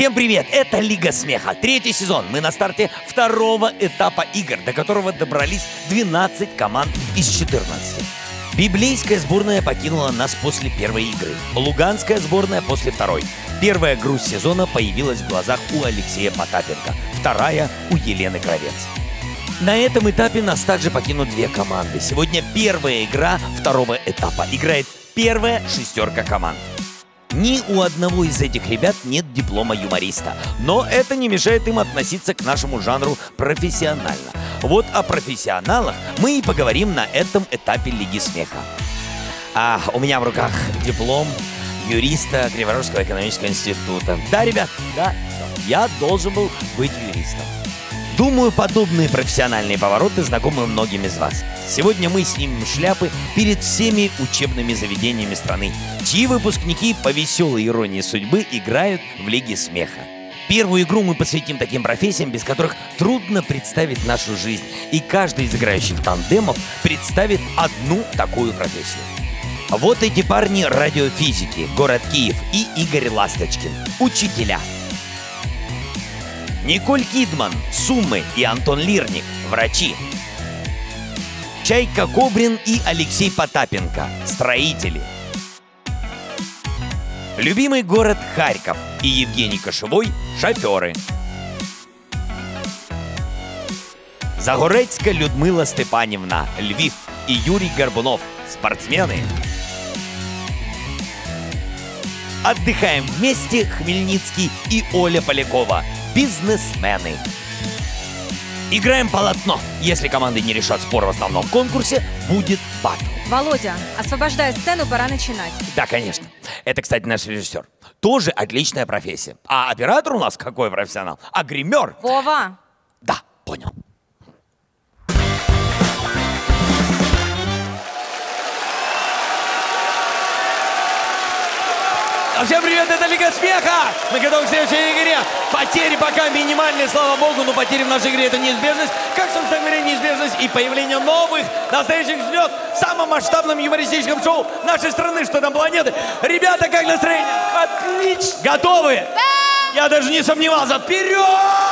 Всем привет! Это Лига Смеха. Третий сезон. Мы на старте второго этапа игр, до которого добрались 12 команд из 14. Библейская сборная покинула нас после первой игры. Луганская сборная после второй. Первая грусть сезона появилась в глазах у Алексея Потапенко. Вторая у Елены Кравец. На этом этапе нас также покинут две команды. Сегодня первая игра второго этапа. Играет первая шестерка команд. Ни у одного из этих ребят нет диплома юмориста, но это не мешает им относиться к нашему жанру профессионально. Вот о профессионалах мы и поговорим на этом этапе Лиги Смеха. У меня в руках диплом юриста Криворожского экономического института. Да, ребят, да, я должен был быть юристом. Думаю, подобные профессиональные повороты знакомы многим из вас. Сегодня мы снимем шляпы перед всеми учебными заведениями страны, чьи выпускники по веселой иронии судьбы играют в Лиге Смеха. Первую игру мы посвятим таким профессиям, без которых трудно представить нашу жизнь. И каждый из играющих тандемов представит одну такую профессию. Вот эти парни радиофизики, город Киев, и Игорь Ласточкин, учителя. Николь Кидман, Суммы, и Антон Лирник, врачи. Чайка Кобрин и Алексей Потапенко, строители. Любимый город Харьков и Евгений Кошевой, шоферы. Загорецька Людмила Степанівна, Львив, и Юрий Горбунов, спортсмены. Отдыхаем вместе Хмельницкий и Оля Полякова, бизнесмены. Играем полотно. Если команды не решат спор в основном конкурсе, будет батл. Володя, освобождая сцену, пора начинать. Да, конечно. Это, кстати, наш режиссер. Тоже отличная профессия. А оператор у нас какой профессионал? А гример? Вова! Да, понял. Всем привет, это Лига Смеха! Мы готовы к следующей игре. Потери пока минимальные, слава богу, но потери в нашей игре — это неизбежность. Как, собственно говоря, неизбежность и появление новых настоящих звезд в самом масштабном юмористическом шоу нашей страны, что там планеты. Ребята, как настроение? Отлично! Готовы? Да! Я даже не сомневался. Вперед!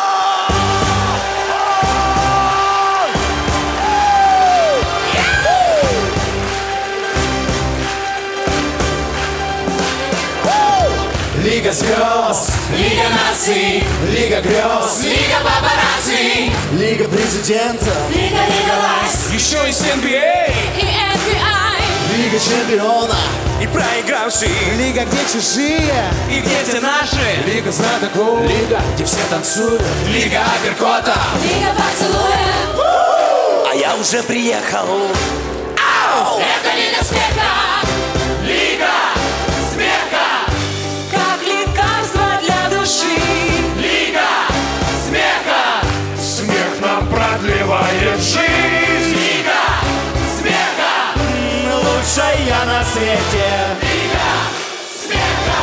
Лига звезд, Лига наций, Лига грез, Лига папарацци, Лига президентов, Лига легалайз, еще есть NBA и FBI, Лига чемпионов и проигравшие, Лига, где чужие и где те наши, Лига знатоков, Лига, где все танцуют, Лига апперкота, Лига поцелуя. А я уже приехал. Ау! Это Лига Смеха! Лига Смеха, Как лекарство для души. Лига Смеха, смех нам продлевает жизнь, Лига Смеха, лучшая на свете. Лига Смеха.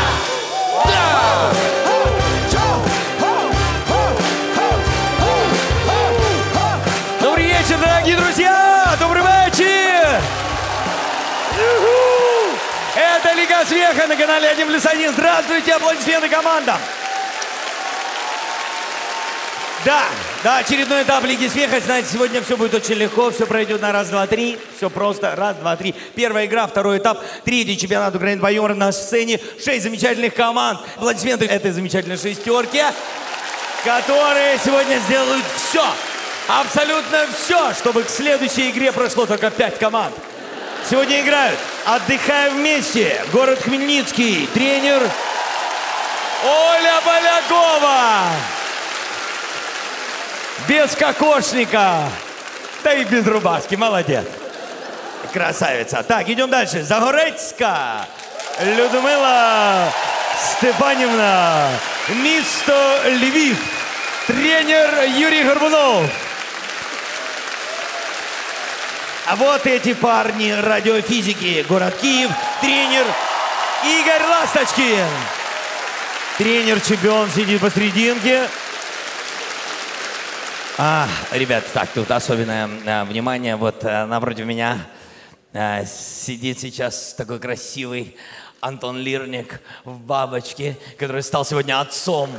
Добрый вечер, дорогие друзья! Добрый вечер! Это Лига Смеха на канале 1+1. Здравствуйте, аплодисменты командам! Да, очередной этап Лиги Смеха. Знаете, сегодня все будет очень легко, все пройдет на раз, два, три. Все просто, раз, два, три. Первая игра, второй этап, третий чемпионат Украины по юмору на сцене. 6 замечательных команд. Аплодисменты этой замечательной шестерки, которые сегодня сделают все, абсолютно все, чтобы к следующей игре прошло только 5 команд. Сегодня играют «Отдыхаем вместе», город Хмельницкий, тренер Оля Полякова. Без кокошника, да и без рубашки, молодец. Красавица. Так, идем дальше. Загорецька Людмила Степанівна, місто Львів, тренер Юрий Горбунов. А вот эти парни радиофизики, город Киев, тренер Игорь Ласточкин. Тренер-чемпион сидит посерединке. Ребят, так, тут особенное внимание. Вот напротив меня Сидит сейчас такой красивый Антон Лирник в бабочке, который стал сегодня отцом.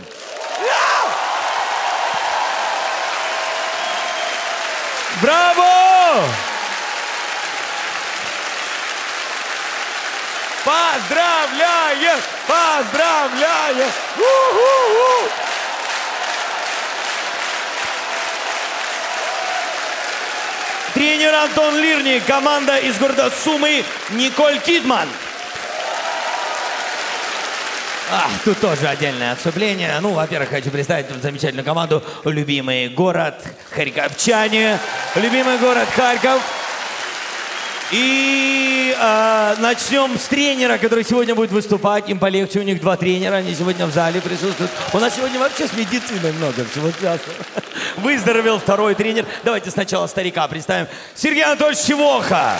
Браво! Поздравляем! Поздравляем! У-ху-ху! Тренер Антон Лирник, команда из города Сумы Николь Кидман. Тут тоже отдельное отступление. Ну, во-первых, хочу представить замечательную команду «Любимый город Харьковчане». Любимый город Харьков. И начнем с тренера, который сегодня будет выступать. Им полегче, у них 2 тренера, они сегодня в зале присутствуют. У нас сегодня вообще с медициной много всего связано. Выздоровел 2-й тренер. Давайте сначала старика представим. Сергей Анатольевич Сивоха.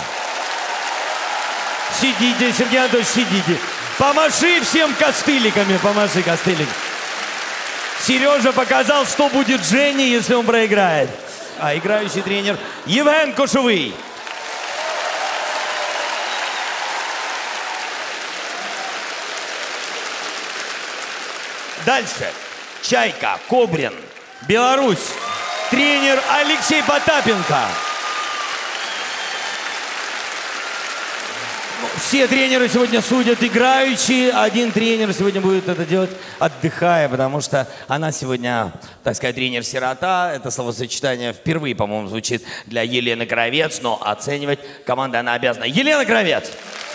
Сидите, Сергей Анатольевич, сидите. Помаши всем костыликами, помаши костылик. Сережа показал, что будет Жене, если он проиграет. А играющий тренер Евген Кошевый. Дальше. Чайка, Кобрин, Беларусь. Тренер Алексей Потапенко. Все тренеры сегодня судят играющие. Один тренер сегодня будет это делать отдыхая, потому что она сегодня, так сказать, тренер-сирота. Это словосочетание впервые, по-моему, звучит для Елены Кравец, но оценивать команда она обязана. Елена Кравец.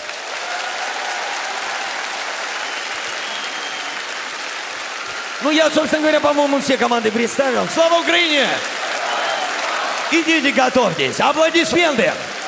Ну, я, собственно говоря, по-моему, все команды представил. Слава Украине! Идите, готовьтесь. Аплодисменты!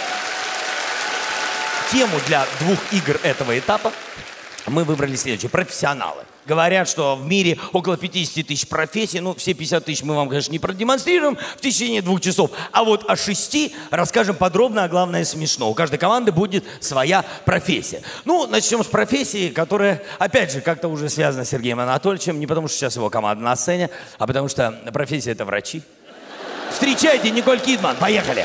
Тему для 2 игр этого этапа мы выбрали следующее. Профессионалы. Говорят, что в мире около 50 тысяч профессий. Ну, все 50 тысяч мы вам, конечно, не продемонстрируем в течение 2 часов. А вот о 6 расскажем подробно, а главное смешно. У каждой команды будет своя профессия. Ну, начнем с профессии, которая, опять же, как-то уже связана с Сергеем Анатольевичем. Не потому, что сейчас его команда на сцене, а потому что профессия — это врачи. Встречайте, Николь Кидман. Поехали.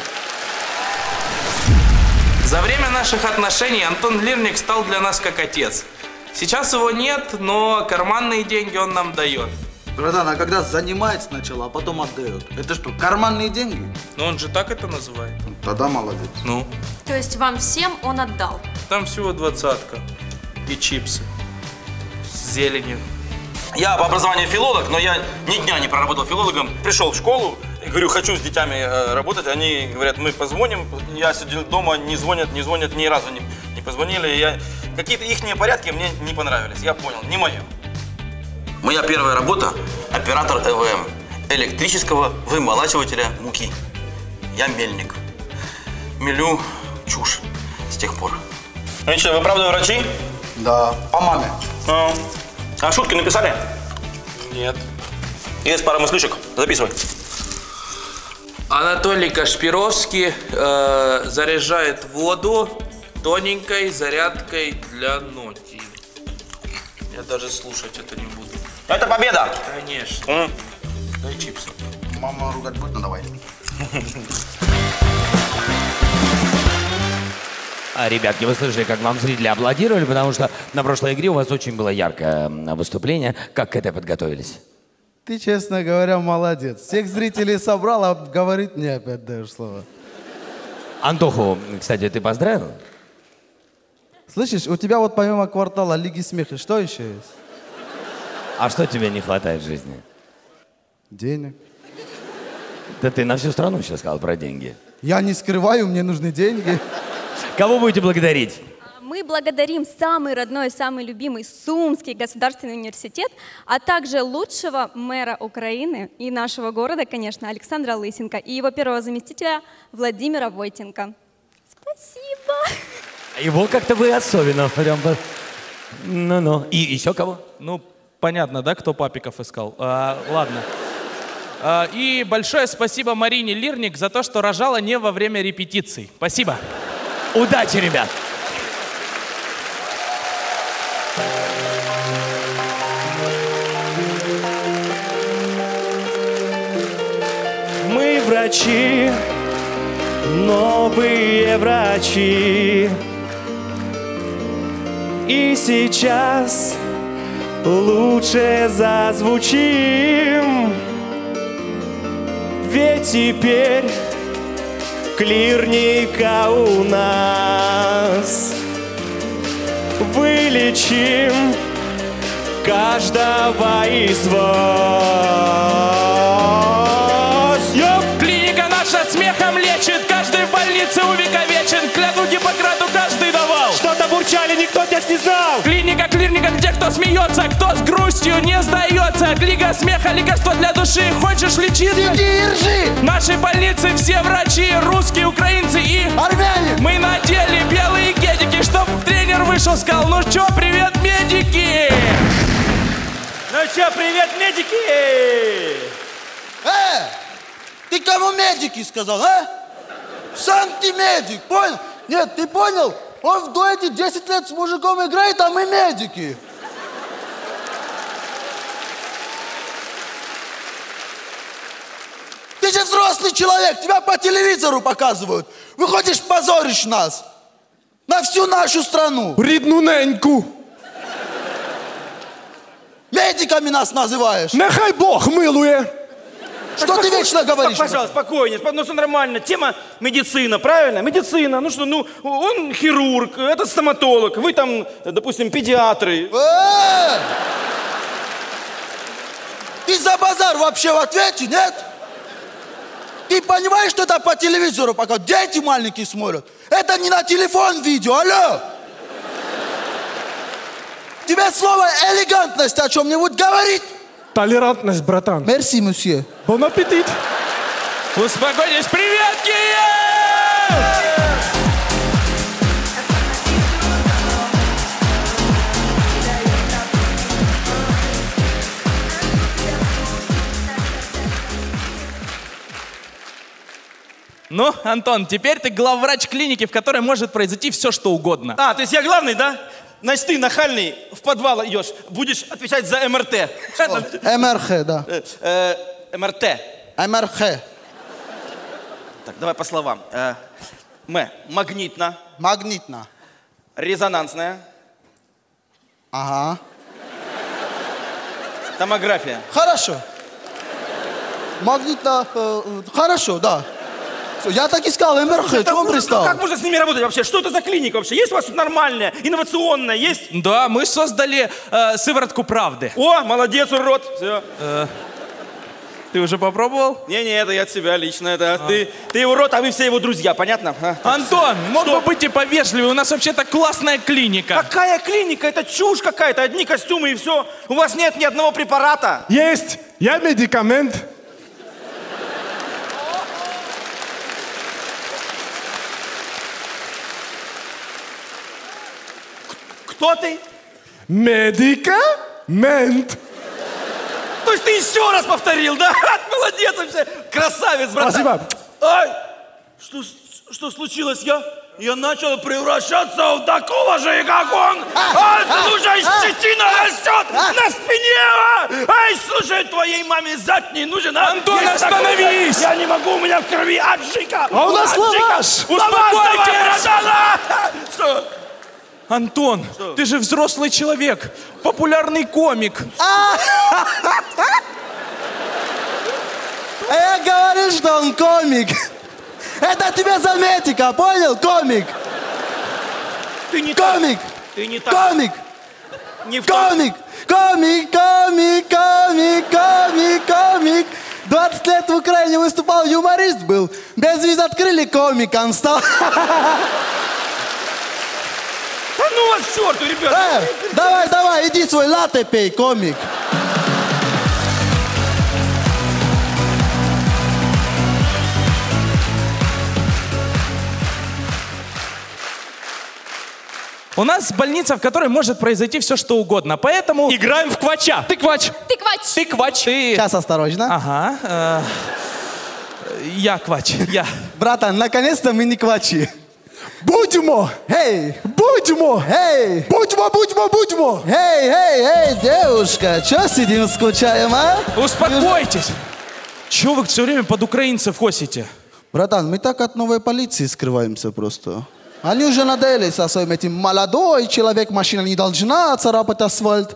За время наших отношений Антон Лирник стал для нас как отец. Сейчас его нет, но карманные деньги он нам дает. Братан, а когда занимает сначала, а потом отдает? Это что, карманные деньги? Но он же так это называет. Тогда молодец. Ну? То есть вам всем он отдал? Там всего 20-ка. И чипсы. С зеленью. Я по образованию филолог, но я ни дня не проработал филологом. Пришел в школу, говорю, хочу с детьми работать. Они говорят, мы позвоним. Я сидел дома, не звонят, ни разу не позвонили. Какие-то их порядки мне не понравились. Я понял, не мое. Моя первая работа – оператор ЭВМ, электрического вымолачивателя муки. Я мельник. Мелю чушь с тех пор. Ну что, вы правда врачи? Да, по маме. А шутки написали? Нет. Есть пара мыслишек. Записывай. Анатолий Кашпировский заряжает воду тоненькой зарядкой для ногтей. Я даже слушать это не буду. Это победа! Конечно. Дай чипсы. Мама ругать будет, ну давай. Ребятки, вы слышали, как вам зрители аплодировали, потому что на прошлой игре у вас очень было яркое выступление. Как к этой подготовились? Ты, честно говоря, молодец. Всех зрителей собрал, а говорить мне опять даешь слово. Антоху, кстати, ты поздравил? Слышишь, у тебя вот помимо квартала Лиги Смеха, что еще есть? А что тебе не хватает в жизни? Денег. Да ты на всю страну сейчас сказал про деньги. Я не скрываю, мне нужны деньги. Кого будете благодарить? Мы благодарим самый родной, самый любимый Сумский государственный университет, а также лучшего мэра Украины и нашего города, конечно, Александра Лысенко и его первого заместителя Владимира Войтенко. Спасибо. Его как-то вы особенно прям... Ну-ну. И еще кого? Ну, понятно, да, кто папиков искал? Ладно. И большое спасибо Марине Лирник за то, что рожала не во время репетиций. Спасибо. Удачи, ребят! Мы врачи, новые врачи. И сейчас лучше зазвучим, ведь теперь клиника у нас. Вылечим каждого из вас. Клиника наша смехом лечит, каждый в больнице увековечен. Клятву Гиппократу каждый давал. Что-то бурчали, никто тебя не знал. Клиника, где кто смеется, кто с грустью не сдается. Клиника смеха, лекарство для души. Хочешь лечиться? Сиди и ржи! В нашей больнице все врачи, русские, украинцы и армяне. Мы надели белые гедики, чтоб тренер вышел, сказал: ну чё, привет, медики! Ну чё, привет, медики! Ты кому медики сказал, а? Сам ты медик, понял? Нет, ты понял? Он в дуэте 10 лет с мужиком играет, а мы медики. Ты же взрослый человек, тебя по телевизору показывают. Выходишь, позоришь нас. На всю нашу страну. Рідну неньку. Медиками нас называешь. Нехай Бог милує. Что ты вечно говоришь? Пожалуйста, спокойнее, ну все нормально. Тема медицина, правильно? Медицина, ну что, ну он хирург, это стоматолог, вы там, допустим, педиатры. Ты за базар вообще в ответе, нет? Ты понимаешь, что это по телевизору пока дети маленькие смотрят? Это не на телефон видео, алло! Тебе слово элегантность о чем-нибудь говорит? Толерантность, братан. Мерси, мусье. Бон аппетит. Успокойтесь, привет, Киев! Ну, Антон, теперь ты главврач клиники, в которой может произойти все, что угодно. А, то есть я главный, да? Значит, ты нахальный в подвал идешь, будешь отвечать за МРТ. МРХ, да. МРТ. МРХ. Так, давай по словам. Магнитно. Магнитно. Резонансная. Ага. Томография. Хорошо. Магнитно. Хорошо, да. Я так и сказал, МРХ, чего он пристал? Как можно с ними работать вообще? Что это за клиника вообще? Есть у вас нормальная, инновационная, есть? Да, мы создали сыворотку правды. О, молодец, урод. Все. Ты уже попробовал? Не, это я от себя лично. Это ты урод, а вы все его друзья, понятно? Антон, мог бы быть и повежливее, у нас вообще-то классная клиника. Какая клиника? Это чушь какая-то, одни костюмы и все. У вас нет ни одного препарата. Есть, я медикамент. Кто ты? Медикамент. То есть ты еще раз повторил, да? Молодец вообще, красавец, братан. Спасибо. Ай, что случилось? Я начал превращаться в такого же, как он. Слушай, щетина растет на спине. Ай, слушай, твоей маме зад не нужен. Антон, остановись. Я не могу, у меня в крови аджика. А у нас лаваш. Успокойтесь. Что? Антон, ты же взрослый человек, популярный комик. Я говорю, что он комик. Это тебе заметика, понял? Комик. Ты не комик. Ты не так. Комик. Не в комик. Комик. 20 лет в Украине выступал, юморист был. Без виз открыли, комиком стал. Да ну вас к черту, ребята! Давай, иди свой латте пей, комик. У нас больница, в которой может произойти все, что угодно, поэтому... Играем в квача. Ты квач. Ты квач. Ты квач. Сейчас осторожно. Ага. Я квач. Я. Братан, наконец-то мы не квачи. Будьмо! Эй! Будьмо! Эй! Будьмо! Эй, девушка, чё сидим, скучаем, а? Успокойтесь. Чего вы все время под украинцев косите? Братан, мы так от новой полиции скрываемся просто. Они уже надоели со своим этим молодой человек, машина не должна царапать асфальт.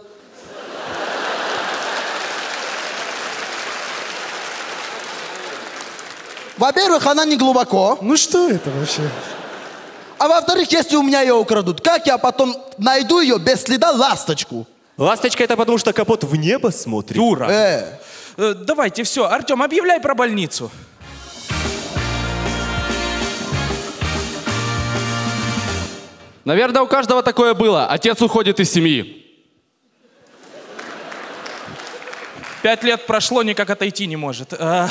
Во-первых, она не глубоко. Ну что это вообще? А во-вторых, если у меня ее украдут, как я потом найду ее без следа ласточку? Ласточка это потому, что капот в небо смотрит. Дура. Давайте, все, Артем, объявляй про больницу. Наверное, у каждого такое было. Отец уходит из семьи. 5 лет прошло, никак отойти не может.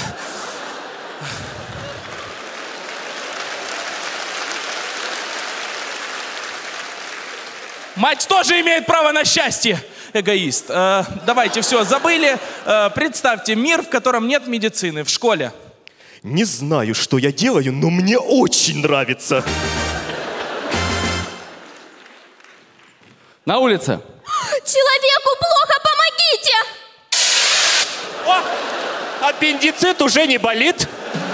Мать тоже имеет право на счастье. Эгоист. Давайте, все, забыли. Представьте мир, в котором нет медицины, в школе. Не знаю, что я делаю, но мне очень нравится. На улице. Человеку плохо, помогите! О, аппендицит уже не болит?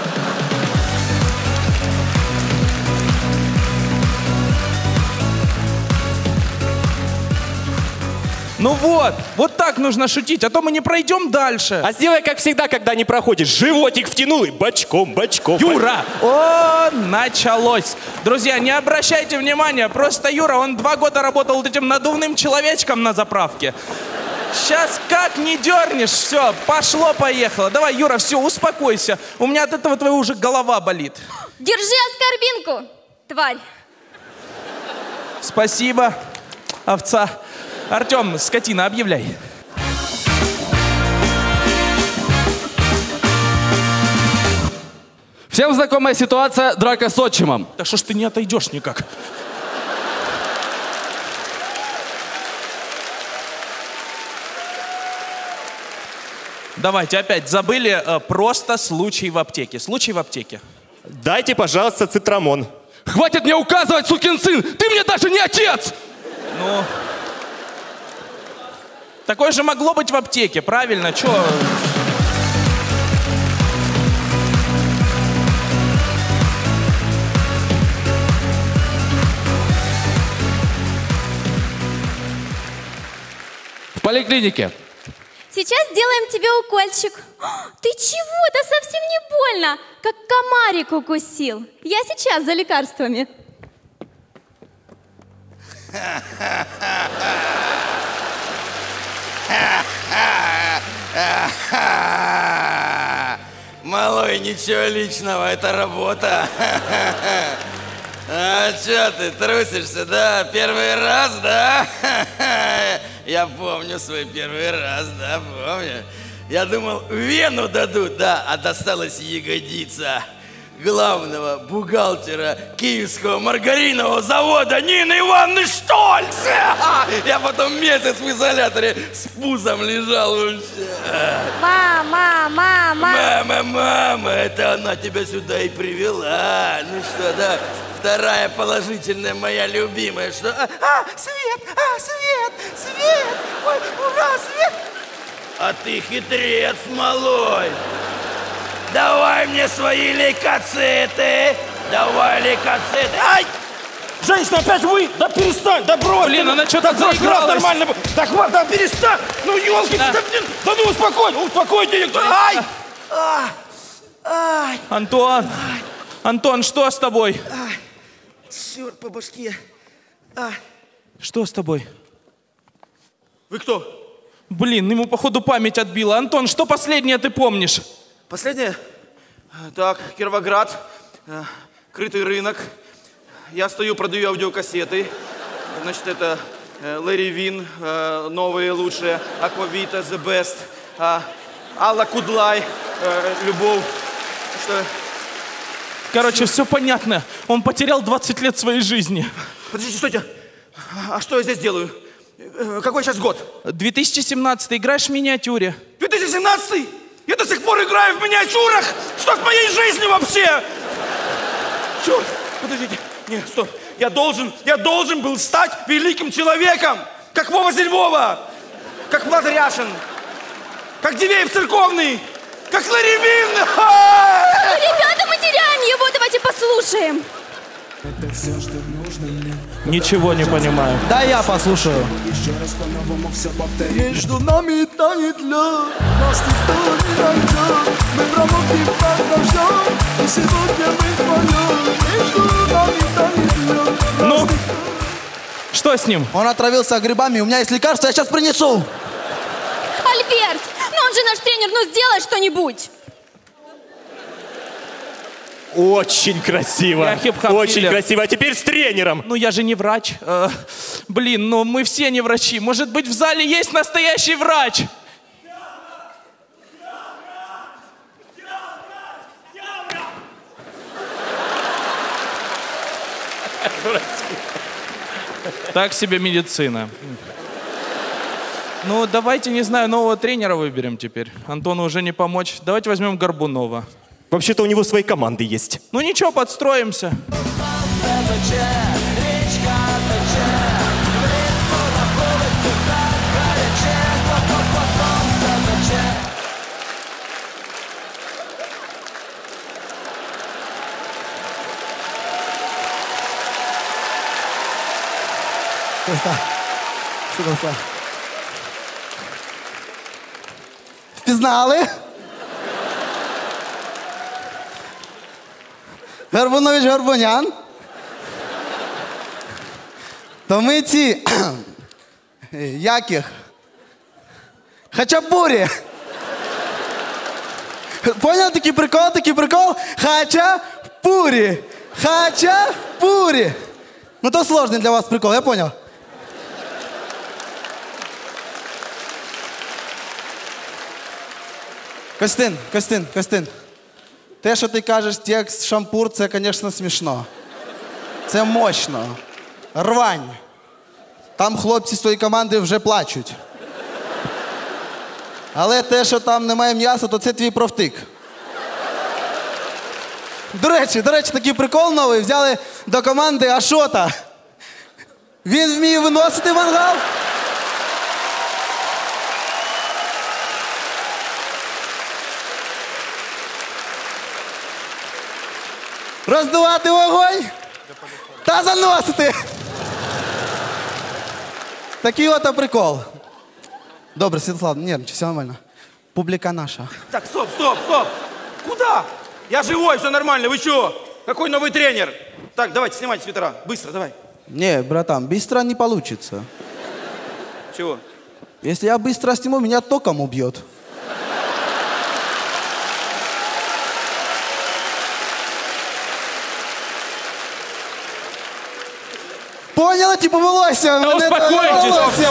Ну вот так нужно шутить, а то мы не пройдем дальше. А сделай, как всегда, когда не проходишь. Животик втянул и бочком. Юра! О, началось. Друзья, не обращайте внимания, просто Юра, он 2 года работал вот этим надувным человечком на заправке. Сейчас как не дернешь, все, пошло-поехало. Давай, Юра, все, успокойся. У меня от этого твоя уже голова болит. Держи оскорбинку, тварь. Спасибо, овца. Артем, скотина, объявляй. Всем знакомая ситуация, драка с отчимом. Да что ж ты не отойдешь никак? Давайте опять забыли, просто случай в аптеке. Случай в аптеке. Дайте, пожалуйста, цитрамон. Хватит мне указывать, сукин сын! Ты мне даже не отец! Ну... Такое же могло быть в аптеке, правильно? Чё? В поликлинике. Сейчас сделаем тебе укольчик. Ты чего? Это совсем не больно. Как комарик укусил. Я сейчас за лекарствами. Малой, ничего личного, это работа. А чё ты трусишься, да? Первый раз, да? Я помню свой первый раз, да, помню. Я думал, вену дадут, да, а досталась ягодица главного бухгалтера Киевского маргаринового завода Нины Ивановны Штольц. Я потом месяц в изоляторе с пузом лежал вообще. Мама, это она тебя сюда и привела. Ну что, да, вторая положительная моя любимая, что... Свет! Ой, ура, свет! А ты хитрец, малой. Давай мне свои лейкоциты! Давай лейкоциты! Ай! Женщина, опять вы! Да перестань! Да брось! Блин, она что-то заигралась! Нормально! Да хватит, да перестань! Ну, елки! Да ну успокойте! Ай! Ай! Антон, что с тобой? Ай! Черт по башке! Что с тобой? Вы кто? Блин, ему походу память отбила. Антон, что последнее ты помнишь? Последнее? Так, Кировоград, крытый рынок. Я стою, продаю аудиокассеты. Значит, это Лэри Вин, новые, лучшие, Аквавита, The Best, Алла Кудлай, Любовь. Что? Короче, все понятно. Он потерял 20 лет своей жизни. Подождите, стойте. А что я здесь делаю? Какой сейчас год? 2017. Играешь в миниатюре. 2017? Я до сих пор играю в миниатюрах! Что с моей жизнью вообще? Черт, подождите. Нет, стоп. Я должен был стать великим человеком! Как Вова Зельвова! Как Влад Ряшин! Как Дивеев Церковный! Как Лэри Вин! Ребята, мы теряем Послушаем его, давайте послушаем. Ничего не понимаю. Да, я послушаю. Между нами тает лед, нас никто не найдет. Мы промокли под дождем, и сегодня мы вдвоем. Между нами тает лед. Ну, что с ним? Он отравился грибами, у меня есть лекарство, я сейчас принесу. Альберт, ну он же наш тренер, ну сделай что-нибудь. Очень красиво. Я хип-хоп Очень киллер. красиво. А теперь с тренером. Ну я же не врач. Блин, ну мы все не врачи. Может быть, в зале есть настоящий врач? Так себе медицина. Ну, давайте, не знаю, нового тренера выберем теперь. Антону уже не помочь. Давайте возьмем Горбунова. Вообще-то у него свои команды есть. Ну ничего, подстроимся. Впізнали? Горбунович Горбунян? То ми ці... Яких? Хачапурі. Понял такий прикол? Такий прикол? Хачапурі. Хачапурі. Ну то сложний для вас прикол, я понял. Костин. Те, що ти кажеш, текст шампур, це, звісно, смішно. Це мощно. Рвань. Там хлопці з тої команди вже плачуть. Але те, що там немає м'яса, то це твій профтик. До речі, такий прикол новий. Взяли до команди Ашота. Він вміє виносити мангал. Роздувати вогонь та заносити. Такий от прикол. Добре, Святослав, не нервничай, все нормально. Публика наша. Так, стоп. Куда? Я живой, все нормально, вы чё? Какой новый тренер? Так, давайте, снимайте свитера. Быстро, давай. Не, братан, быстро не получится. Чего? Если я быстро сниму, меня током убьет. Поняла, типа волосся. Да успокойтесь.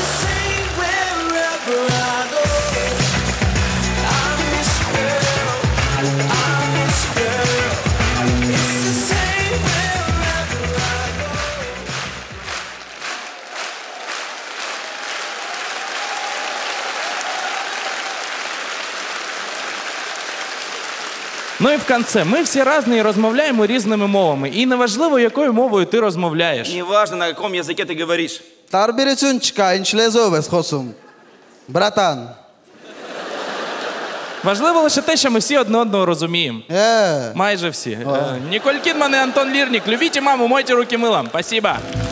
Ну і в кінці, ми всі різні і розмовляємо різними мовами. І неважливо, якою мовою ти розмовляєш. Неважно, на каком языке ты говоришь. Тарберецюнчика, інчлезове з хосум. Братан. Важливо лише те, що ми всі одне одного розуміємо. Майже всі. Ніколь Кідман і Антон Лірнік. Любіть маму, мойте руки милом. Спасибо.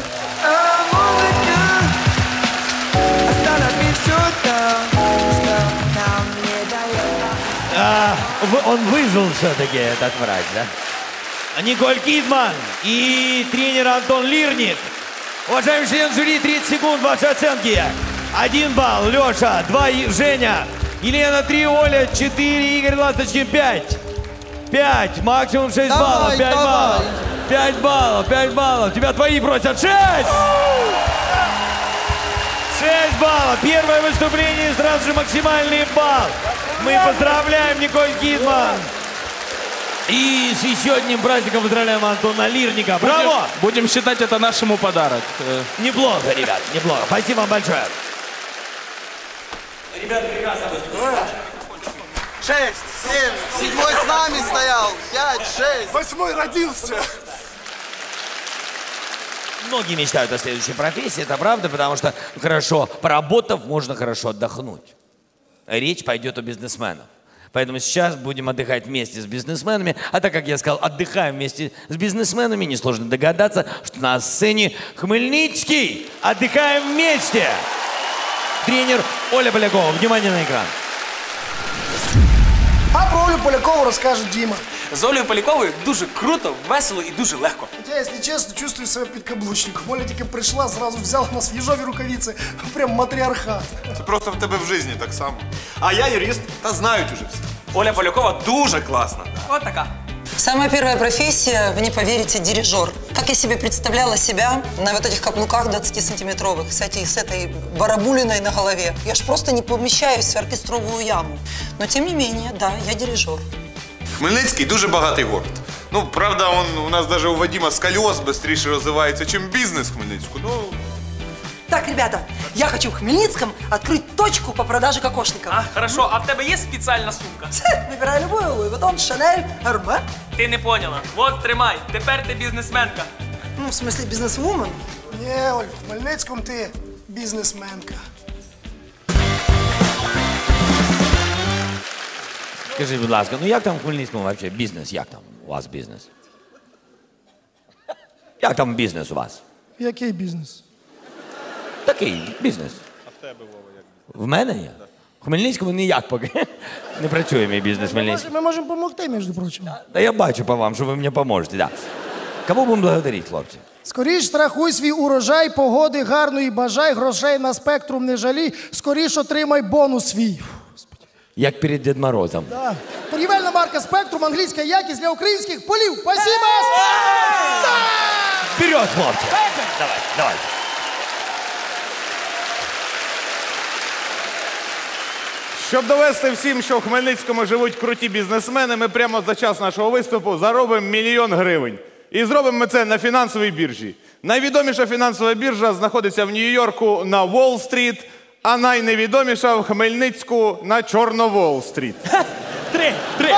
Он выжил все-таки, этот врач, да? Николь Кидман и тренер Антон Лирник. Уважаемый член жюри, 30 секунд ваши оценки. 1 балл Леша, 2 Женя, Елена 3, Оля 4, Игорь Ласточкин 5. 5, максимум 6 баллов, 5 баллов. 5 баллов, 5 баллов. Тебя твои просят 6! 6 баллов. Первое выступление и сразу же максимальный балл. Мы поздравляем Николь Кидман. И с еще одним праздником поздравляем Антона Лирника. Браво! Будем считать это нашему подарок. Неплохо, ребят, неплохо. Спасибо вам большое. Ребята, прекрасно выступили. 6, 7, 7 с нами стоял, 5, 6. 8 родился. Многие мечтают о следующей профессии, это правда, потому что хорошо поработав, можно хорошо отдохнуть. Речь пойдет о бизнесменах. Поэтому сейчас будем отдыхать вместе с бизнесменами. А так как я сказал, отдыхаем вместе с бизнесменами, несложно догадаться, что на сцене Хмельницкий. Отдыхаем вместе. Тренер Оля Полякова. Внимание на экран. А про Олю Полякову розкаже Діма. З Олею Поляковою дуже круто, весело і дуже легко. Я, если честно, чувствую себя підкаблучником. Оля тільки прийшла, зразу взяла на свіжові рукавиці. Прям матріархат. Це просто в тебе в житті так само. А я юрист, та знають уже всі. Оля Полякова дуже класна. Вот такая. Самая первая профессия, вы не поверите, дирижер. Как я себе представляла себя на вот этих каблуках 20-сантиметровых, кстати, с этой барабулиной на голове. Я ж просто не помещаюсь в оркестровую яму. Но тем не менее, да, я дирижер. Хмельницький дуже багатий город. Ну, правда, у нас даже у Вадима сколіоз швидше розвивається, чим бізнес в Хмельницьку. Ну, Так, ребята, я хочу в Хмельницком открыть точку по продаже кокошников. Хорошо, а в тебе є спеціальна сумка? Выбирай любую, Луи Виттон, Шанель, Hermès. Ти не поняла. Вот, тримай, тепер ти бізнесменка. Ну, в смысле, бизнес-вумен? Ні, Оль, в Хмельницькому ти бізнесменка. Скажіть, будь ласка, ну як там в Хмельницькому взагалі бізнес? Як там у вас бізнес? Як там бізнес у вас? Який бізнес? Такий бізнес. а в тебе, Вова, як? В мене є? В Хмельницькому ніяк поки. Не працює мій бізнес в Хмельницькому. Ми можемо допомогти, між прочим. Да я бачу по вам, що ви мені поможете, да. Кого будемо благодарити, хлопці? Скоріш страхуй свій урожай, погоди гарної бажай, грошей на спектрум не жалій, скоріш отримай бонус свій. Як перед Дед Морозом. Да. Торгівельна марка «Спектрум», англійська якість для українських полів. Спасибо! Вперед, хлопці! Давай, давай. Щоб довести всім, що в Хмельницькому живуть круті бізнесмени, ми прямо за час нашого виступу заробимо 1 мільйон гривень. І зробимо ми це на фінансовій біржі. Найвідоміша фінансова біржа знаходиться в Нью-Йорку на Уолл-стріт, а найневідоміша в Хмельницьку на Чорно-Уолл-стріт. Три!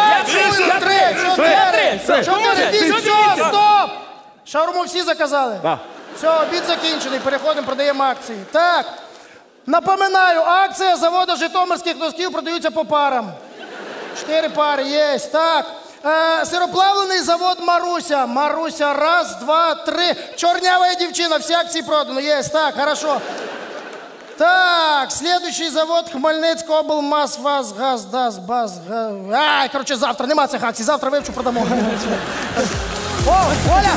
Все, стоп! Шаурму всі заказали? Так. Все, обід закінчений, переходимо, продаємо акції. Так, напоминаю, акція заводу житомирських носків продаються по парам. 4 пари, є, так. Сироплавлений завод Маруся. Маруся, раз, два, три. Чорнява дівчина, всі акції продано, є, так, хорошо. Так, следующий завод Хмельницький облмасвазгаздазбазгаз. Ай, короче, завтра, нема цих акцій, завтра вивчу, продамо. О, Оля!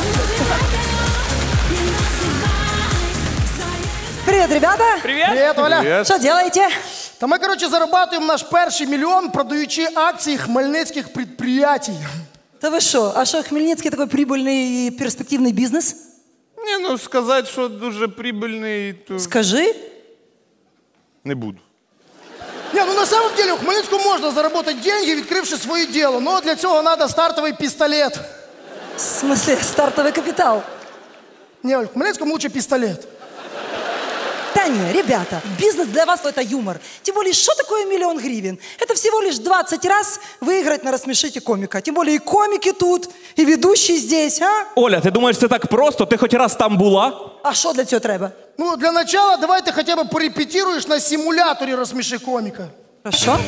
Привет, ребята! Привет, Оля! Привет. Что делаете? Та ми, короче, зарабатуємо наш перший мільйон, продаючи акції хмельницьких предприятий. Да вы что? А что, Хмельницкий такой прибыльный и перспективный бизнес? Ні, ну сказати, що дуже прибильний, то Скажи. не буду. Не, ну на самом деле у Хмельницкого можно заработать деньги, відкривши своє діло. Но для цього надо стартовий пістолет. В смысле, стартовый капитал? Не, Оль, в Хмельницком лучше пистолет. Да не, ребята, бизнес для вас это юмор. Тем более, что такое 1 миллион гривен? Это всего лишь 20 раз выиграть на «Рассмешите комика». Тем более и комики тут, и ведущий здесь, а? Оля, ти думаєш, це так просто? Ти хоч раз там була? А що для цього треба? Ну, для начала давай ты хотя бы порепетируешь на симуляторе «Рассмеши комика». Хорошо.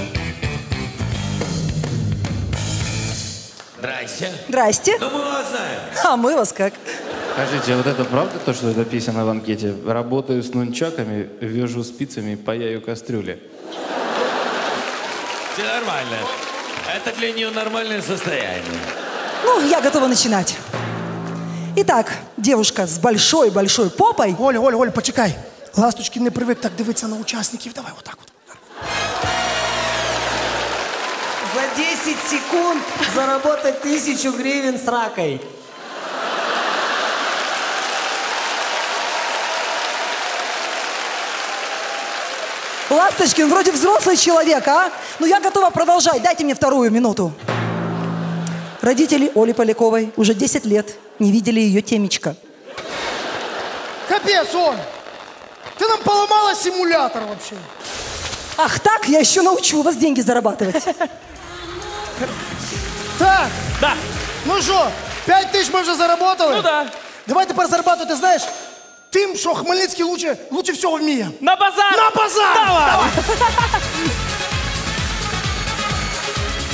Здрасте. Здрасте. Ну, мы вас знаем. А мы вас как? Скажите, вот это правда то, что это написано в анкете? Работаю с нунчаками, вяжу спицами, паяю кастрюли. Все нормально. Это для нее нормальное состояние. Ну, я готова начинать. Итак, девушка с большой-большой попой. Оль, почекай. Ласточкин не привик так дивитися на учасників. Давай вот так вот. За 10 секунд заработать 1000 гривен с ракой. Ласточкин, вроде взрослый человек, а? Ну, я готова продолжать. Дайте мне 2 минуту. Родители Оли Поляковой уже 10 лет не видели ее темечко. Капец, Оль! Ты нам поломала симулятор вообще. Ах так, я еще научу вас деньги зарабатывать. Так. Да. Ну что, 5000 мы уже заработали? Ну да. Давай тепер зарабатывать, ты знаешь, тим, що Хмельницький лучше всього вміє. На базар! На базар! Давай!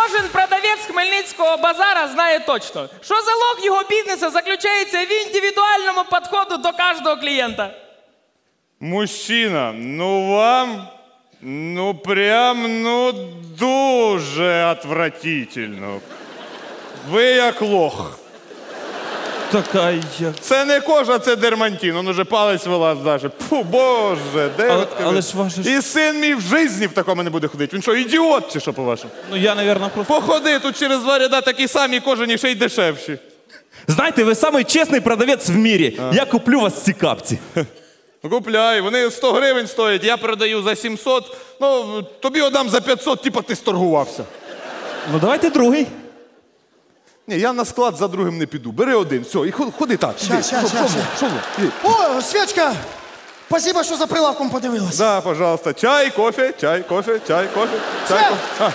Кожен продавець Хмельницького базара знає точно, що залог його бізнесу заключається в індивідуальному підходу до кожного клієнта. Мужчина, ну вам, ну прям, ну дуже отвратительно. Ви як лох. Така я. Це не кожа, це дермантин. Он уже палець вилазить даже. Фу, боже, де але ж ваше ж... І син мій в житті в такому не буде ходити. Він що, ідіот чи що, по-вашому? Ну я, мабуть, просто... Походи, тут через два ряда такі самі кожані, ще й дешевші. Знаєте, ви самий чесний продавець в мірі. Я куплю вас ці капці. Купляй, вони 100 гривень стоять, я продаю за 700, ну, тобі отдам за 500, типа ти сторгувався. Ну давайте другий. Ні, я на склад за другим не піду. Бери один, все, і ходи так. Ща. О, Свечка, спасибо, що за прилавком подивилась. Да, пожалуйста. Чай, кофе, чай, кофе, чай, кофе. Чай, Свет! кофе.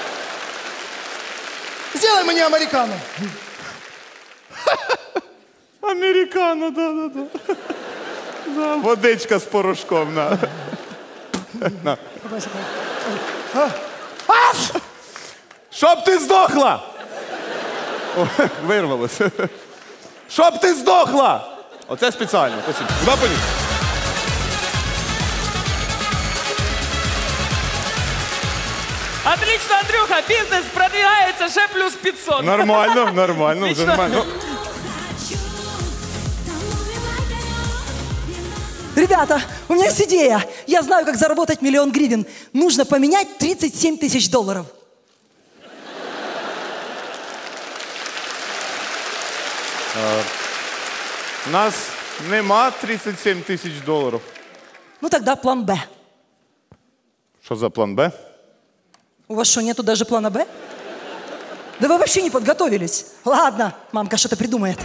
Сделай мені американо. Американо, да. Да, водичка з порошком, на. На. Щоб ти здохла! О, вирвалось. Щоб ти здохла! Оце спеціально. Спасибо. Куди поліз? Отлично, Андрюха, бізнес продвигається ще плюс 500. Нормально, нормально, вже Отлично. нормально. Ребята, у меня есть идея. Я знаю, как заработать 1 000 000 гривен. Нужно поменять 37 тысяч долларов. У нас нема 37 тисяч доларів. Ну тогда план Б. Що за план Б? У вас что, нету даже плана Б? Да вы вообще не подготовились. Ладно, мамка что-то придумает.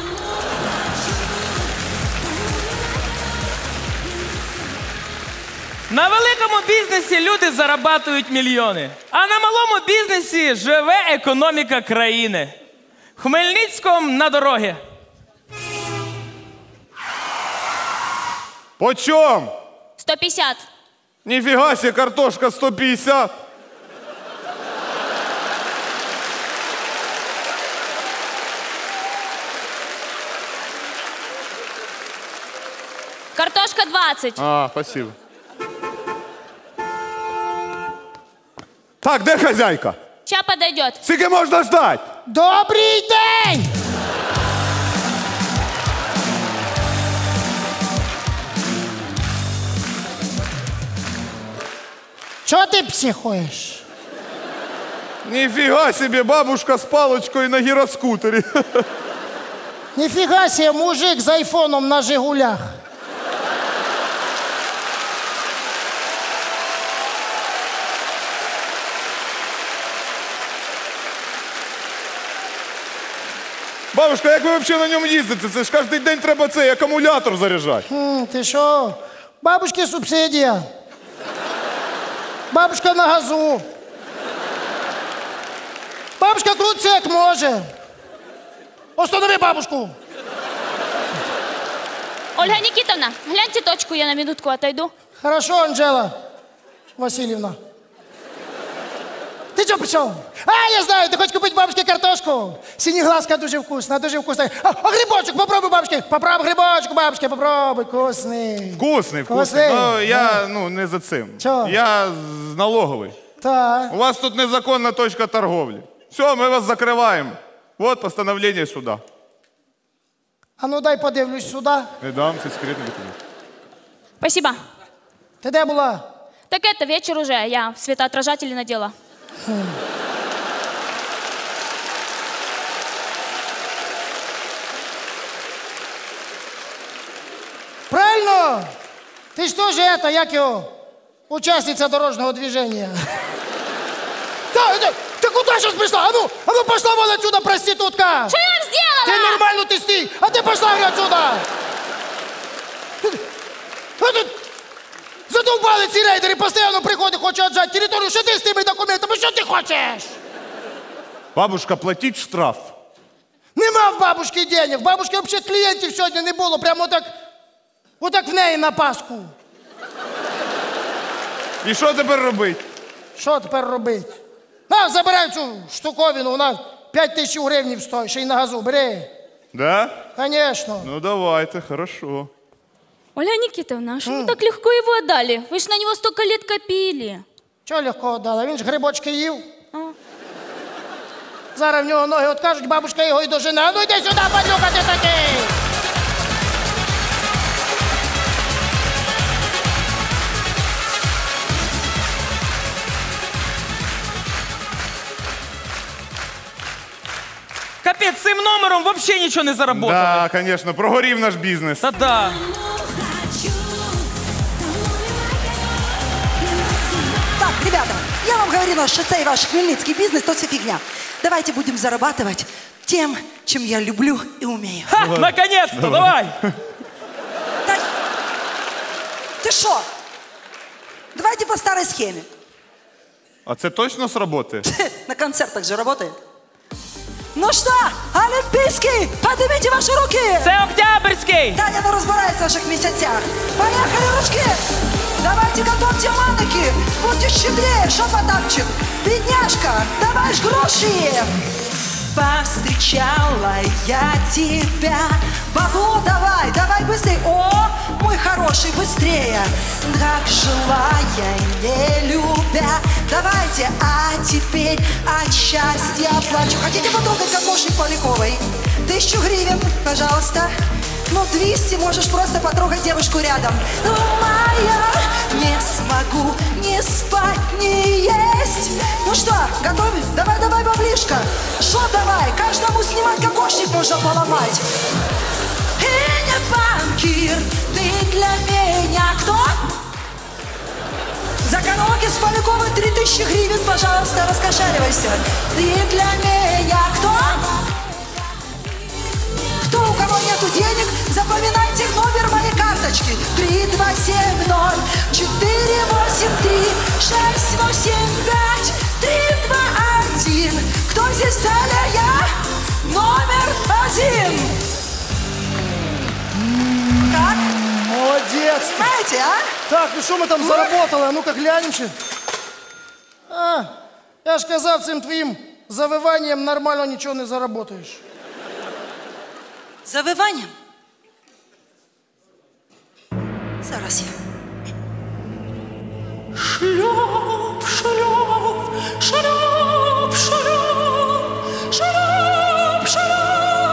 На великому бізнесі люди зарабатують мільйони, а на малому бізнесі живе економіка країни. В Хмельницькому на дороги. Почем? 150. Ніфіга себе, картошка 150. Картошка 20. А, спасибо. Так, де хазяйка? Ща подойдет. Скільки можна ждать? Добрий день! Чого ти психуєш? Ніфіга себе, бабушка з паличкою на гіроскутері. Ніфіга себе, мужик з айфоном на Жигулях. Бабушка, як ви взагалі на ньому їздите? Це ж кожен день треба цей акумулятор заряджати. Ти що? Бабушки субсидія. Бабушка на газу. Бабушка крутиться як може. Останови бабушку. Ольга Никитовна, гляньте точку, я на минутку отойду. Хорошо, Анжела Васильевна. Ти чого прийшов? А, я знаю, ти хочеш купити бабушці картошку. Синеглазка дуже вкусна, дуже вкусна. А грибочок, попробуй, бабушки. Попробуй грибочок, бабушки, попробуй. Вкусний. Вкусний, вкусний. Ну, я, не за цим. Чого? Я з налоговий. Так. У вас тут незаконна точка торговлі. Все, ми вас закриваємо. Вот постановление суда. А ну дай подивлюсь сюди. Не дам, це секретний документ. Спасибо. Ти де була? Так это вечер уже, я светоотражатели надела. Правильно? Ти ж теж это, як його, учасниця дорожнього движения. Ты куда сейчас пришла? А ну пошла вон отсюда, проститутка! Что я сделала? Ты нормально, ты стій! А ты пошла отсюда! Задовбали ці рейдери, постійно приходять, хочуть отжати територію. Що ти з тими документами? Що ти хочеш? Бабушка, платіть штраф. Нема в бабушки денег. В бабушки взагалі клієнтів сьогодні не було. Прямо отак в неї на Пасху. І що тепер робити? Що тепер робити? На, забирай цю штуковину, вона 5000 гривень стоїть, ще й на газу, бери. Да? Конечно. Ну давайте, хорошо. Оля Никитовна, а что вы так легко его отдали? Вы ж на него столько лет копили. Чого легко отдала? Він ж грибочки їв. Зараз в нього ноги откажуть, бабушка його і дожене. А ну йди сюди, падлюка, ти такий! Капець, цим номером вообще нічого не заработали. Да, конечно, прогорів наш бізнес. Та-да. Так, ребята, я вам говорила, что цей ваш хмельницкий бизнес, то все фигня. Давайте будем зарабатывать тем, чем я люблю и умею. Ха, наконец-то, давай! Ты что? Давайте по старой схеме. А це точно сработає? На концертах же работает. Ну что, Олимпийский, поднимите ваши руки! Це Октябрьский! Таня не разбирается в ваших месяцах. Поехали, ручки! Давайте готовьте манеки! Будьте щедрее, шапотапчик! Бедняжка, давай ж гроши! Повстречала я тебя. Бабло давай, давай быстрее. О, мой хороший, быстрее. Как жила я, не любя. Давайте, а теперь от счастья плачу. Хотите потрогать кокошник Поляковой? 1000 гривен, пожалуйста. Ну, 200 можешь просто потрогать девушку рядом. Ну, моя, не смогу ни спать, ни есть. Ну что, готовы? Давай, давай, баблишка. Шо давай? Каждому снимать кокошник можно поломать. И не банкир, ты для меня кто? За караоке с Поляковой 3000 гривен, пожалуйста, раскошеливайся. Ты для меня кто? Кто, у кого нету денег, запоминайте номер моей карточки. 3270 483 685 321. Кто здесь в зале? Я номер 1. Как? Молодец. Знаете, а? Так, ну що ми там заработали? А ну-ка глянем ще. А, я ж казав, цим твоїм завиванням нормально нічого не заработаєш. Завиванням? Зараз я. Шльоп, шльоп, шльоп, шльоп, шльоп, шльоп.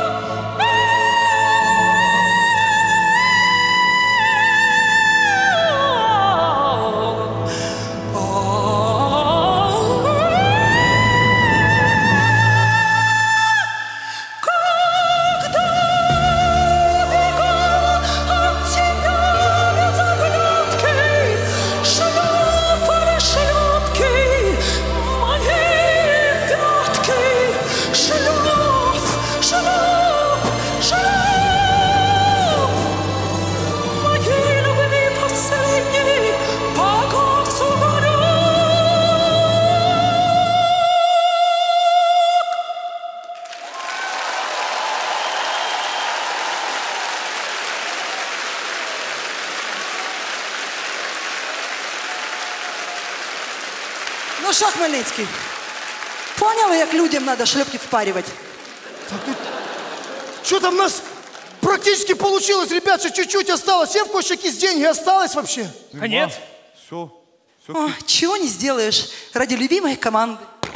Ну що, Хмельницький? Поняли, як людям треба шлепки впарювати? Что там у нас практически получилось, ребят, что чуть-чуть осталось. Все в кое какие деньги осталось вообще? А нет? Все. О, чего не сделаешь ради любимой команды.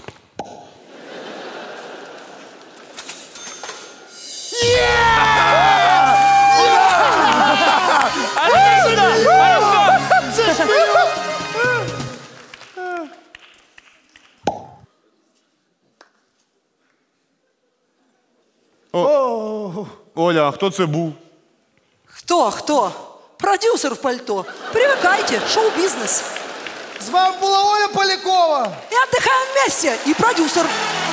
Оля, а хто це був? Хто? Продюсер в пальто. Привыкайте, шоу-бизнес. С вами была Оля Полякова. И отдыхаем вместе. И продюсер.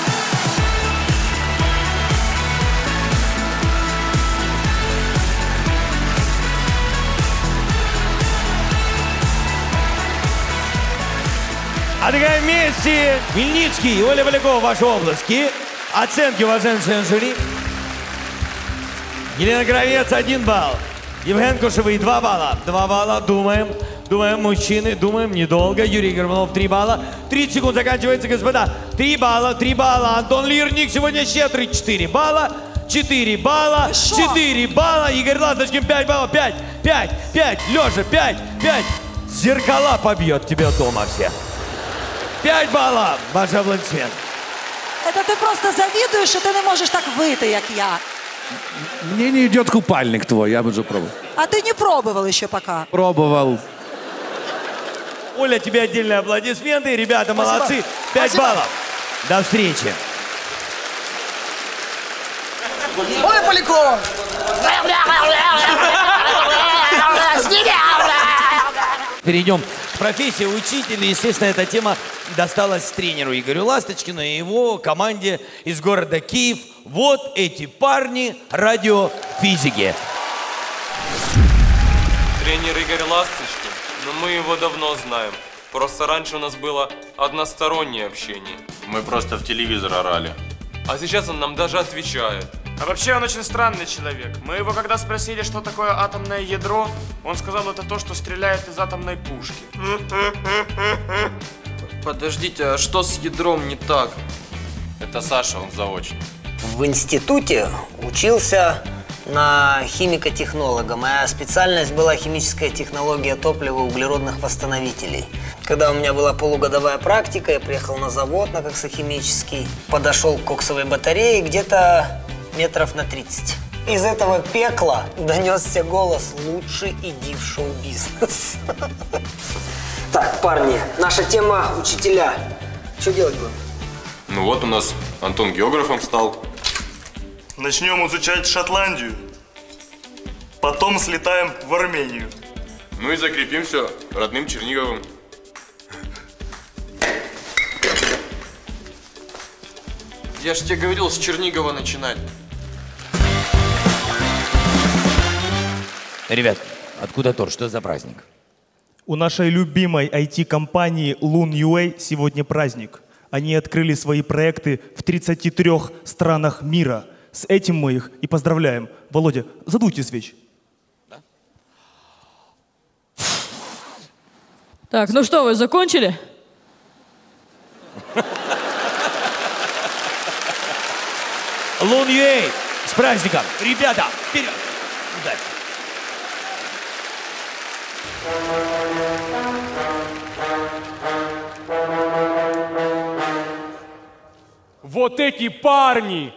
Отдыхаем вместе. Хмельницкий и Оля Полякова, ваши обласки. Оценки, уважаемые члены жюри. Елена Кравец, 1 балл. Евген Кошевый, 2 балла. 2 балла, думаем. Думаем, мужчины, думаем, недолго. Юрий Горбунов, 3 балла. 30 секунд заканчивается, господа. 3 балла, 3 балла. Антон Лирник сегодня щедрый, 4 балла. 4 балла, 4 балла. Игорь Ласточкин, 5 баллов. 5, 5, 5. Лёша, 5, 5. Зеркала побьет тебя дома все. 5 баллов. Ваши аплодисменты. Это ты просто завидуешь, что ты не можешь так выйти, як я. Мне не идет купальник твой, я бы уже пробовал. А ты не пробовал еще пока. Пробовал. Оля, тебе отдельные аплодисменты. Ребята, молодцы. 5 баллов. До встречи. Оля Полякова! Перейдем к профессии учителя. Естественно, эта тема досталась тренеру Игорю Ласточкину и его команде из города Киев. Вот эти парни радиофизики. Тренер Игорь Ласточкин, но мы его давно знаем. Просто раньше у нас было одностороннее общение. Мы просто в телевизор орали. А сейчас он нам даже отвечает. А вообще он очень странный человек. Мы его когда спросили, что такое атомное ядро, он сказал, это то, что стреляет из атомной пушки. Подождите, а что с ядром не так? Это Саша, он заочник. В институте учился на химико-технолога. Моя специальность была химическая технология топлива углеродных восстановителей. Когда у меня была полугодовая практика, я приехал на завод на коксохимический, подошел к коксовой батарее где-то метров на 30. Из этого пекла донесся голос: лучше иди в шоу-бизнес. Так, парни, наша тема – учителя. Что делать будем? Ну вот у нас Антон географом стал. Начнем изучать Шотландию. Потом слетаем в Армению. Ну и закрепим все родным Черниговым. Я ж тебе говорил с Чернигова начинать. Ребят, откуда торт? Что за праздник? У нашей любимой IT-компании Loon.ua сегодня праздник. Они открыли свои проекты в 33 странах мира. С этим мы их и поздравляем. Володя, задуйте свеч. Так, ну что, вы закончили? Loon.ua с праздником. Ребята, вперед! Удачи! Вот эти парни!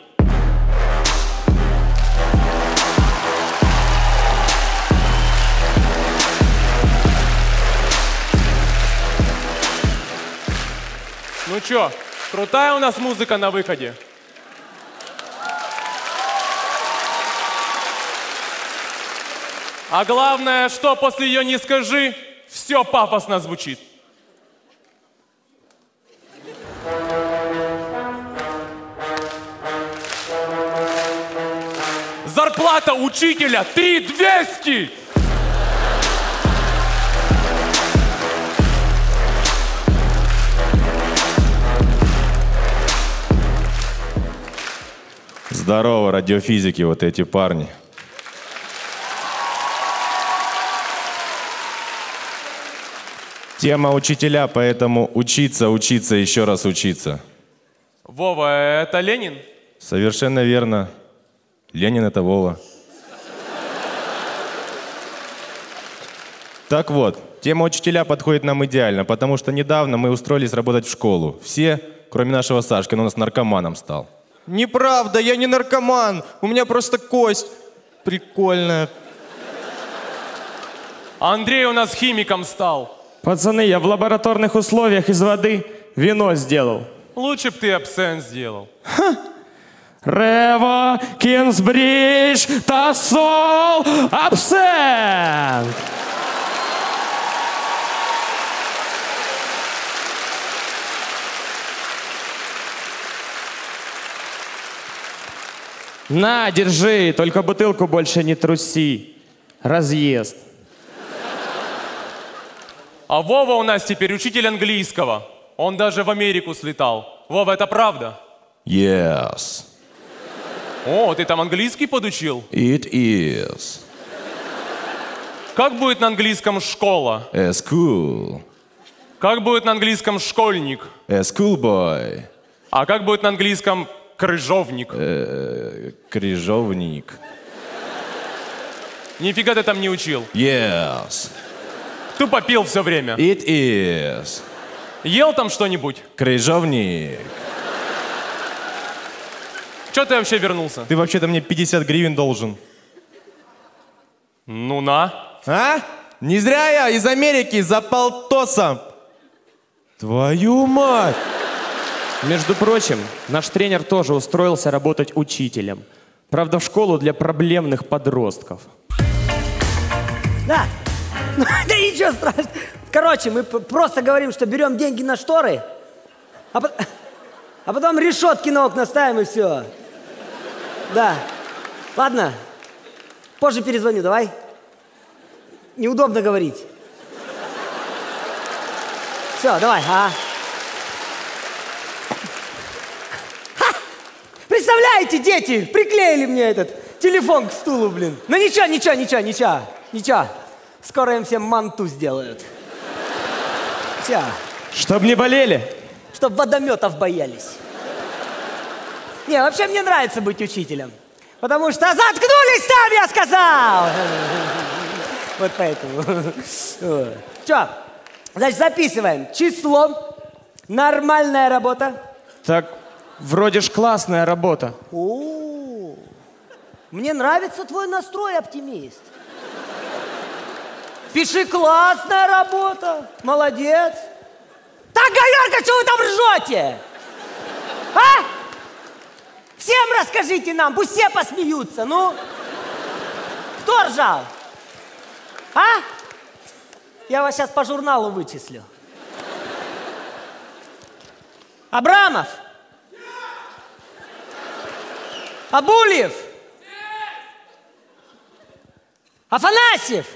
Ну чё, крутая у нас музыка на выходе? А главное, что после ее не скажи, все пафосно звучит. Зарплата учителя 3200! Здорово, радиофизики, вот эти парни. Тема учителя, поэтому учиться, учиться, еще раз учиться. Вова, это Ленин? Совершенно верно. Ленин — это Вова. Так вот, тема учителя подходит нам идеально, потому что недавно мы устроились работать в школу. Все, кроме нашего Сашки, он у нас наркоманом стал. Неправда, я не наркоман. У меня просто кость прикольная. Андрей у нас химиком стал. Пацаны, я в лабораторных условиях из воды вино сделал. Лучше б ты абсент сделал. Рево, Кинсбридж, Тасол, абсент! На, держи, только бутылку больше не труси. Разъезд. А Вова у нас теперь учитель английского. Он даже в Америку слетал. Вова, это правда? Yes. О, ты там английский подучил? It is. Как будет на английском школа? A school. Как будет на английском школьник? A schoolboy. А как будет на английском крыжовник? Крыжовник. Нифига ты там не учил. Yes. Тупо пил все время. It is. Ел там что-нибудь? Крыжовник. Че ты вообще вернулся? Ты вообще-то мне 50 гривен должен. Ну на. А? Не зря я из Америки за полтоса. Твою мать! Между прочим, наш тренер тоже устроился работать учителем. Правда, в школу для проблемных подростков. Да. Ну, да ничего страшного. Короче, мы просто говорим, что берем деньги на шторы, а потом решетки на окна ставим и все. Да. Ладно. Позже перезвоню, давай. Неудобно говорить. Все, давай. Представляете, дети, приклеили мне этот телефон к стулу, блин. Ну ничего. Скоро им всем манту сделают. Все. Чтоб не болели. Чтоб водометов боялись. Не, вообще мне нравится быть учителем. Потому что заткнулись там, я сказал! Вот поэтому. Че, значит, записываем. Число, нормальная работа. Так, вроде ж классная работа. О, мне нравится твой настрой, оптимист. Пиши, классная работа. Молодец. Так, Гаярка, что вы там ржете? А? Всем расскажите нам, пусть все посмеются, ну. Кто ржал? А? Я вас сейчас по журналу вычислю. Абрамов? Абульев? Афанасьев?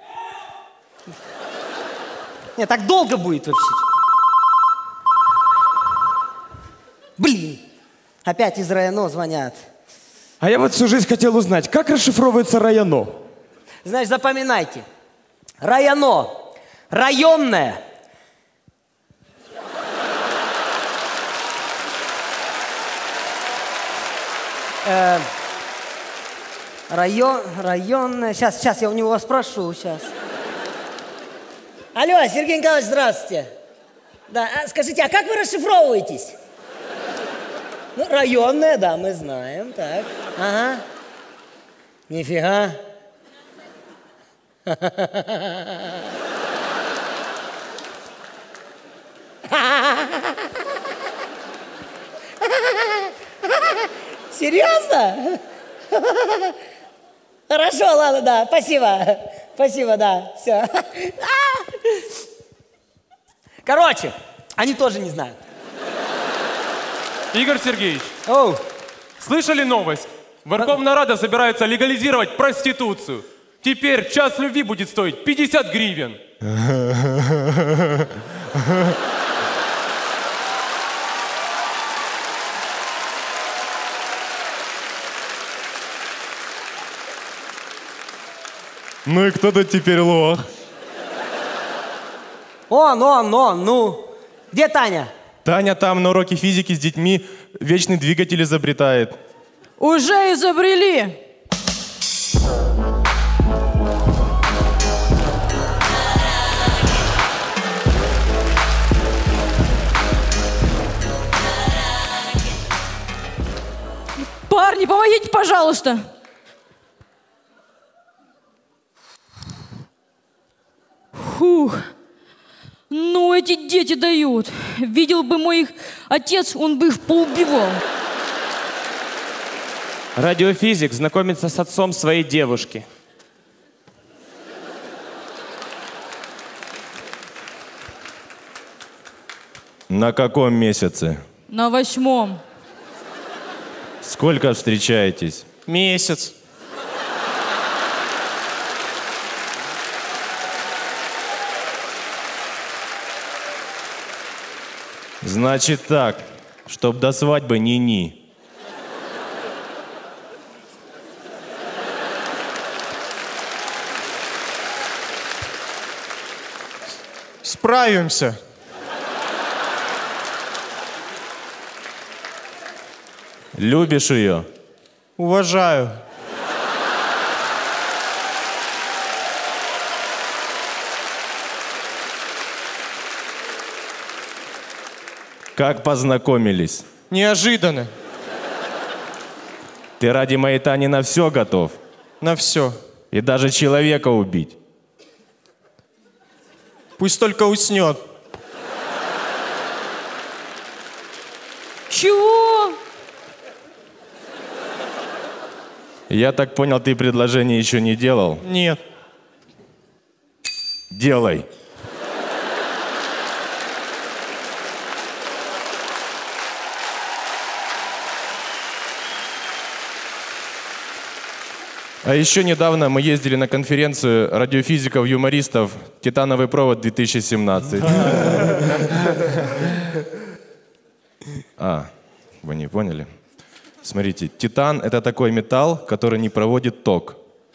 Нет, так долго будет вообще. Блин, опять из районо звонят. А я вот всю жизнь хотел узнать, как расшифровывается районо? Значит, запоминайте. Районо. Районное. Районное. Сейчас я у него спрошу, сейчас. Алло, Сергей Николаевич, здравствуйте. Да, скажите, а как вы расшифровываетесь? Ну, районное, да, мы знаем, так. Ага. Нифига. Серьезно? Хорошо, ладно, да, спасибо. Спасибо, да, все. Короче, они тоже не знают. Игорь Сергеевич, Оу. Слышали новость? Верховная Рада собирается легализировать проституцию. Теперь час любви будет стоить 50 гривен. Ну и кто тут теперь лох? Он, ну. Где Таня? Таня там на уроке физики с детьми вечный двигатель изобретает. Уже изобрели. Парни, помогите, пожалуйста. Фух. Ну, эти дети дают. Видел бы мой их отец, он бы их поубивал. Радиофизик знакомится с отцом своей девушки. На каком месяце? На 8-м. Сколько встречаетесь? Месяц. Значит так, чтоб до свадьбы ни-ни. Справимся. Любишь ее? Уважаю. Как познакомились? Неожиданно. Ты ради моей Тани на все готов? На все. И даже человека убить? Пусть только уснет. Чего? Я так понял, ты предложение еще не делал? Нет. Делай. А еще недавно мы ездили на конференцию радиофизиков-юмористов «Титановый провод 2017». А, вы не поняли? Смотрите, титан — это такой металл, который не проводит ток.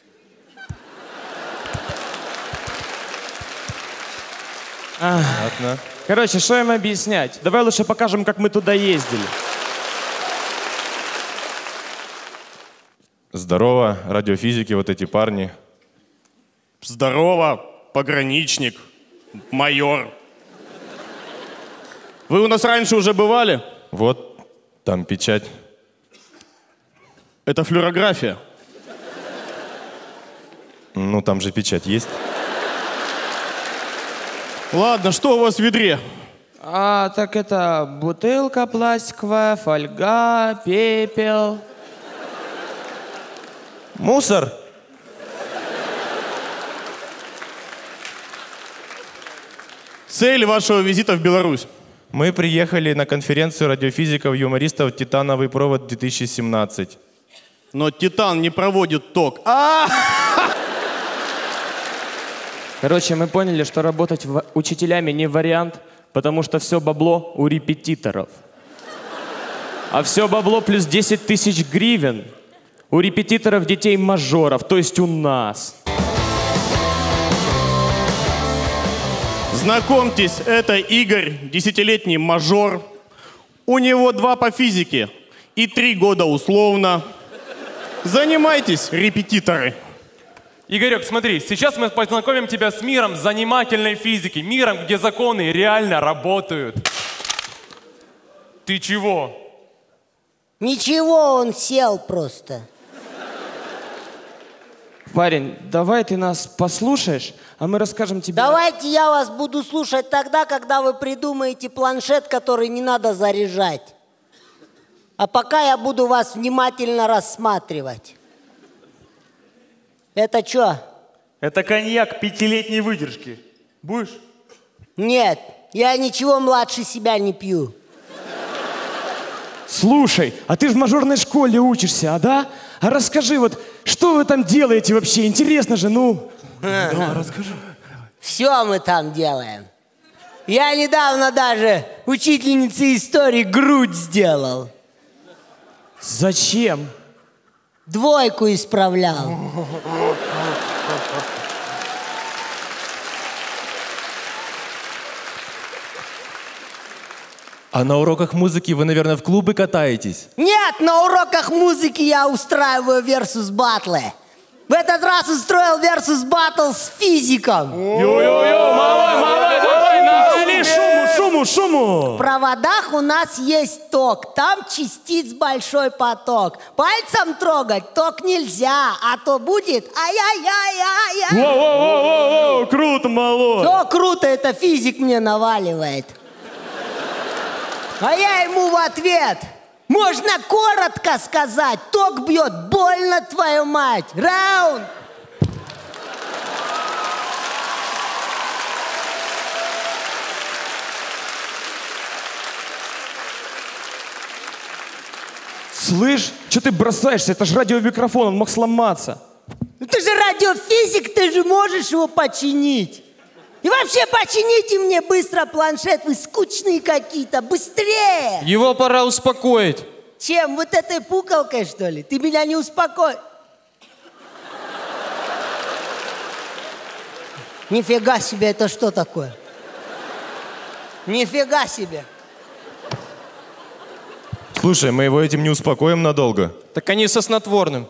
Понятно. Короче, что им объяснять? Давай лучше покажем, как мы туда ездили. Здорово, радиофизики, вот эти парни. Здорово, пограничник, майор. Вы у нас раньше уже бывали? Вот, там печать. Это флюорография. Ну, там же печать есть. Ладно, что у вас в ведре? Так это бутылка пластиковая, фольга, пепел. Мусор. Цель вашего визита в Беларусь? Мы приехали на конференцию радиофизиков-юмористов «Титановый провод 2017». Но Титан не проводит ток. Короче, мы поняли, что работать учителями не вариант, потому что все бабло у репетиторов. А все бабло плюс 10 тысяч гривен у репетиторов детей-мажоров, то есть у нас. Знакомьтесь, это Игорь, 10-летний мажор. У него 2 по физике и 3 года условно. Занимайтесь, репетиторы. Игорек, смотри, сейчас мы познакомим тебя с миром занимательной физики, миром, где законы реально работают. Ты чего? Ничего, он сел просто. Парень, давай ты нас послушаешь, а мы расскажем тебе... Давайте я вас буду слушать тогда, когда вы придумаете планшет, который не надо заряжать. А пока я буду вас внимательно рассматривать. Это что? Это коньяк 5-летней выдержки. Будешь? Нет, я ничего младше себя не пью. Слушай, а ты в мажорной школе учишься, да? А расскажи, вот, что вы там делаете вообще? Интересно же, ну. Да, расскажи. Все мы там делаем. Я недавно даже учительнице истории грудь сделал. Зачем? 2 исправлял. А на уроках музыки вы, наверное, в клубы катаетесь? Нет, на уроках музыки я устраиваю версус-баттлы. В этот раз устроил версус-баттл с физиком. Йо-йо-йо, малой, давай, навали шуму. В проводах у нас есть ток, там частиц большой поток. Пальцем трогать ток нельзя, а то будет ай-яй-яй-яй-яй. Воу, круто, малой. Что круто, это физик мне наваливает. А я ему в ответ: можно коротко сказать, ток бьет больно, твою мать. Раунд. Слышь, что ты бросаешься? Это же радиомикрофон, он мог сломаться. Ну ты же радиофизик, ты же можешь его починить. И вообще почините мне быстро планшет, вы скучные какие-то, быстрее! Его пора успокоить. Чем? Вот этой пукалкой, что ли? Ты меня не успокой. Нифига себе, это что такое? Нифига себе. Слушай, мы его этим не успокоим надолго. Так они со снотворным.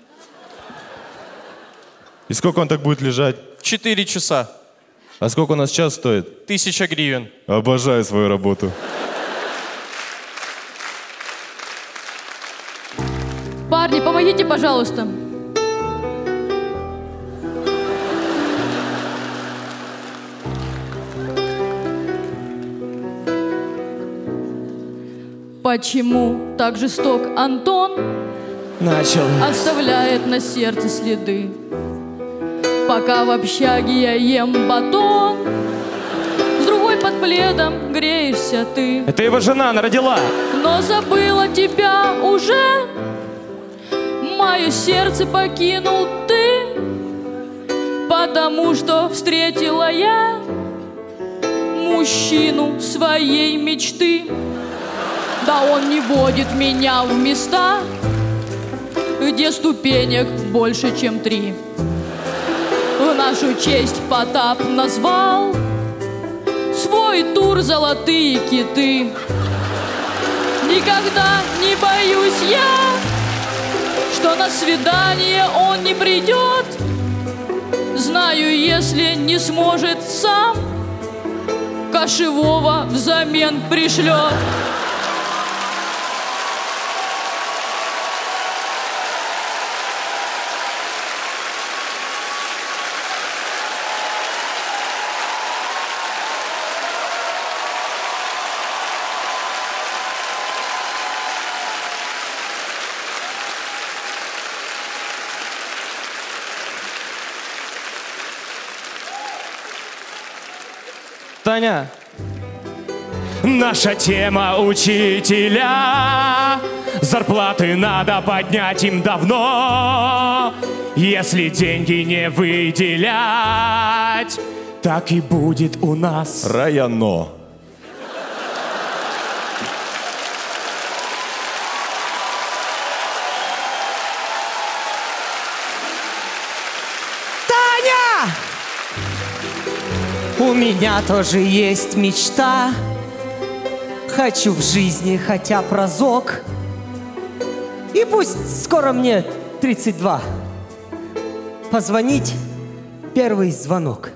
И сколько он так будет лежать? 4 часа. А сколько у нас час стоит? 1000 гривен. Обожаю свою работу. Парни, помогите, пожалуйста. Почему так жесток Антон? Начал. Оставляет на сердце следы. Пока в общаге я ем батон, с другой под пледом греешься ты. Это его жена, она родила. Но забыла тебя уже. Мое сердце покинул ты, потому что встретила я мужчину своей мечты. Да он не водит меня в места, где ступенек больше, чем 3. В нашу честь Потап назвал свой тур «Золотые киты». Никогда не боюсь я, что на свидание он не придет. Знаю, если не сможет сам, кошевого взамен пришлет. Таня. Наша тема учителя. Зарплаты надо поднять им давно. Если деньги не выделять, так и будет у нас. Районо. Таня! У меня тоже есть мечта. Хочу в жизни хотя б разок. И пусть скоро мне 32. Позвонить первый звонок.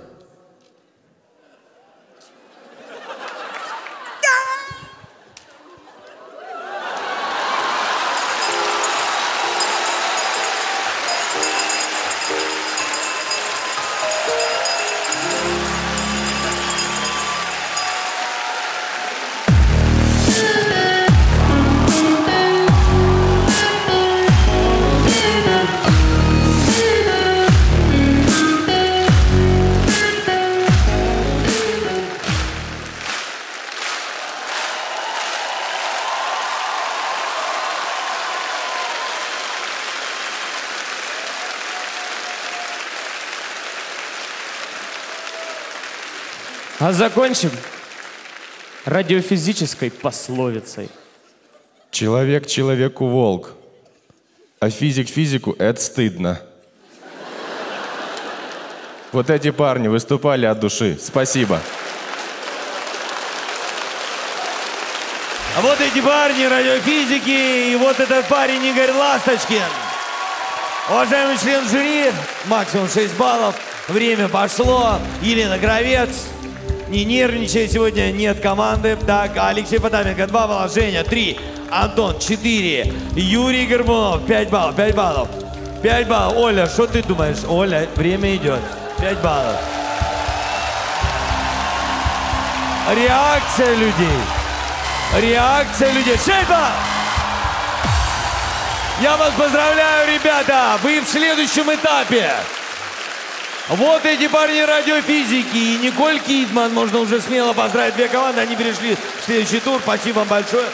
А закончим радиофизической пословицей. Человек человеку волк, а физик физику — это стыдно. Вот эти парни выступали от души. Спасибо. А вот эти парни радиофизики, и вот этот парень Игорь Ласточкин. Уважаемый член жюри, максимум 6 баллов. Время пошло. Елена Кравец. Не нервничай, сегодня нет команды. Так, Алексей Потапенко 2 балла, Женя 3, Антон 4, Юрий Горбунов 5 баллов, 5 баллов. 5 баллов. Оля, что ты думаешь? Оля, время идет. 5 баллов. Реакция людей. Реакция людей. 6 баллов. Я вас поздравляю, ребята. Вы в следующем этапе. Вот эти парни радиофизики и Николь Кидман. Можно уже смело поздравить 2 команды. Они перешли в следующий тур. Спасибо вам большое.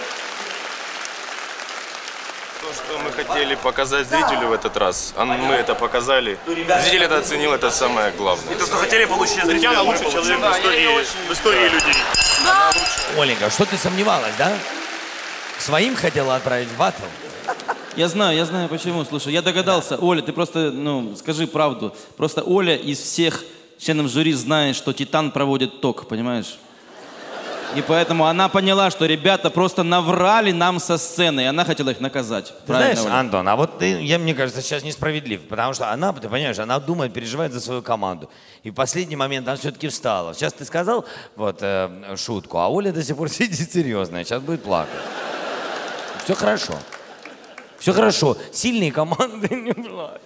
То, что мы хотели показать зрителю в этот раз, мы это показали. Зритель это оценил, это самое главное. И то, что хотели получить от зрителя, лучший человек в истории людей. Да. Оленька, что ты сомневалась, да? Своим хотела отправить в батл? Я знаю почему. Слушай, я догадался. Оля, ты просто, скажи правду. Просто Оля из всех членов жюри знает, что Титан проводит ток, понимаешь? И поэтому она поняла, что ребята просто наврали нам со сцены, и она хотела их наказать. Ты знаешь, Антон, а вот ты, мне кажется, сейчас несправедлив, потому что она, ты понимаешь, она думает, переживает за свою команду. И в последний момент она все-таки встала. Сейчас ты сказал вот шутку, а Оля до сих пор сидит серьезная, сейчас будет плакать. Все хорошо. Все хорошо. Сильные команды не плачут.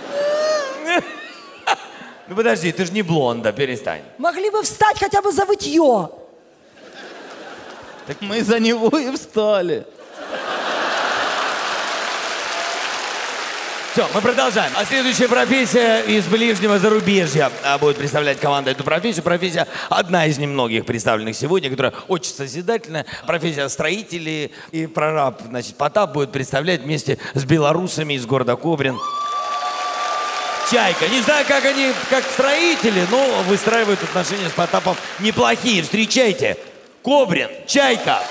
Ну подожди, ты же не блонда, перестань. Могли бы встать хотя бы за вытье. Так мы за него и встали. Все, мы продолжаем. А следующая профессия из ближнего зарубежья будет представлять команда эту профессию. Профессия одна из немногих представленных сегодня, которая очень созидательная. Профессия строителей. И прораб, значит, Потап будет представлять вместе с белорусами из города Кобрин. Чайка. Не знаю, как они, как строители, но выстраивают отношения с Потапом неплохие. Встречайте. Кобрин, Чайка.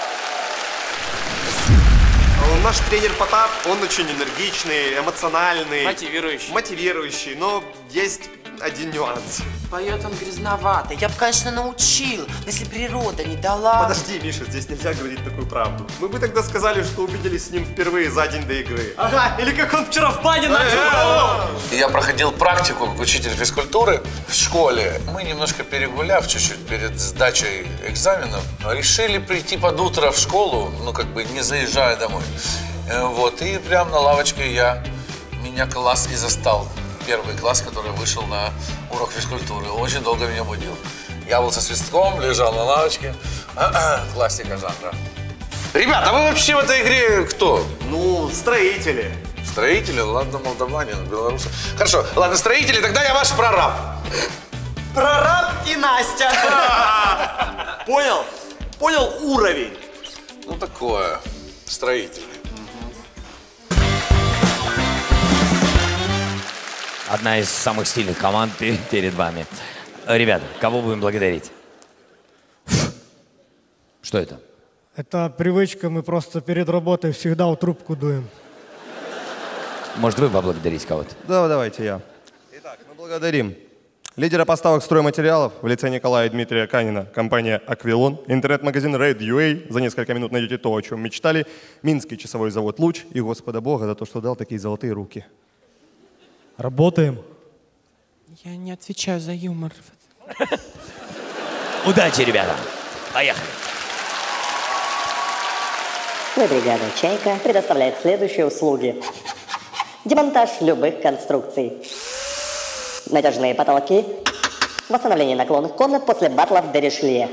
Наш тренер Потап, он очень энергичный, эмоциональный. Мотивирующий. Мотивирующий, но есть один нюанс. Поет он грязновато. Я бы, конечно, научил, но если природа не дала... Подожди, Миша, здесь нельзя говорить такую правду. Мы бы тогда сказали, что увиделись с ним впервые за день до игры. Ага, или как он вчера в бане начал. Я проходил практику как учитель физкультуры в школе. Мы, немножко перегуляв чуть-чуть перед сдачей экзаменов, решили прийти под утро в школу, ну, как бы не заезжая домой. Вот, и прям на лавочке меня класс и застал. Первый класс, который вышел на урок физкультуры. Очень долго меня будил. Я был со свистком, лежал на лавочке. Классика жанра. Ребята, а вы вообще в этой игре кто? Ну, строители. Строители? Ладно, молдаване, белорусы. Хорошо, ладно, строители, тогда я ваш прораб. Прораб и Настя. Понял? Понял уровень? Ну, такое. Строители. Одна из самых стильных команд перед вами. Ребята, кого будем благодарить? Что это? Это привычка, мы просто перед работой всегда в трубку дуем. Может, вы поблагодарите кого-то? Да, давайте я. Итак, мы благодарим лидера поставок стройматериалов в лице Николая Дмитрия Канина, компания «Аквилон», интернет-магазин Raid.ua, за несколько минут найдете то, о чем мечтали, Минский часовой завод «Луч» и Господа Бога за то, что дал такие золотые руки. Работаем. Я не отвечаю за юмор. Удачи, ребята. Поехали. Бригада «Чайка» предоставляет следующие услуги. Демонтаж любых конструкций. Натяжные потолки. Восстановление наклонных комнат после батлов де Ришелье.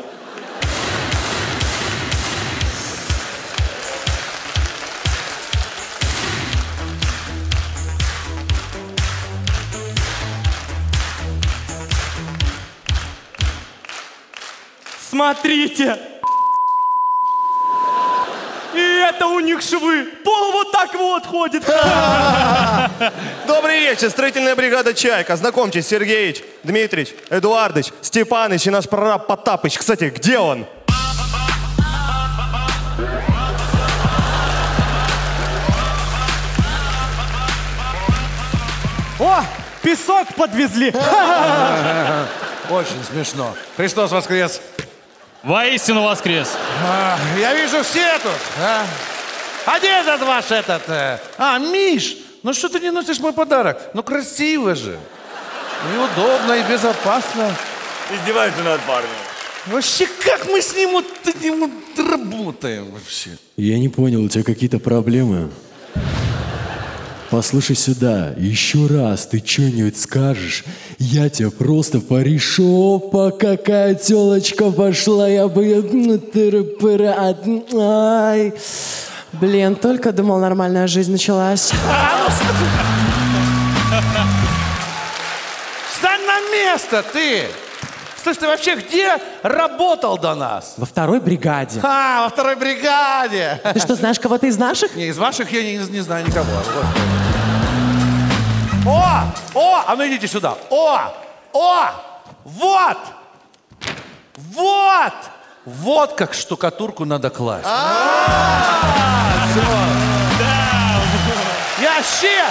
Смотрите! И это у них швы! Пол вот так вот ходит! Добрый вечер, строительная бригада «Чайка». Знакомьтесь, Сергеич, Дмитрич, Эдуардыч, Степаныч и наш прораб Потапыч. Кстати, где он? О, песок подвезли. Очень смешно. Христос воскрес. Воистину воскрес. Я вижу все тут. А где этот ваш Миш, ну что ты не носишь мой подарок? Ну красиво же. И удобно, и безопасно. Издевается над парнем. Вообще, как мы с ним работаем вообще? Я не понял, у тебя какие-то проблемы? Послушай сюда, еще раз ты что-нибудь скажешь, я тебя просто порешу. Опа, какая телочка пошла, я бы ее... Ай. Блин, только думал, нормальная жизнь началась. Встань на место, ты! Слушай, ты вообще где работал до нас? Во второй бригаде. Во второй бригаде! Ты что, знаешь кого-то из наших? Не, из ваших я не знаю никого. А ну идите сюда. Вот! Вот как штукатурку надо класть. Я вообще...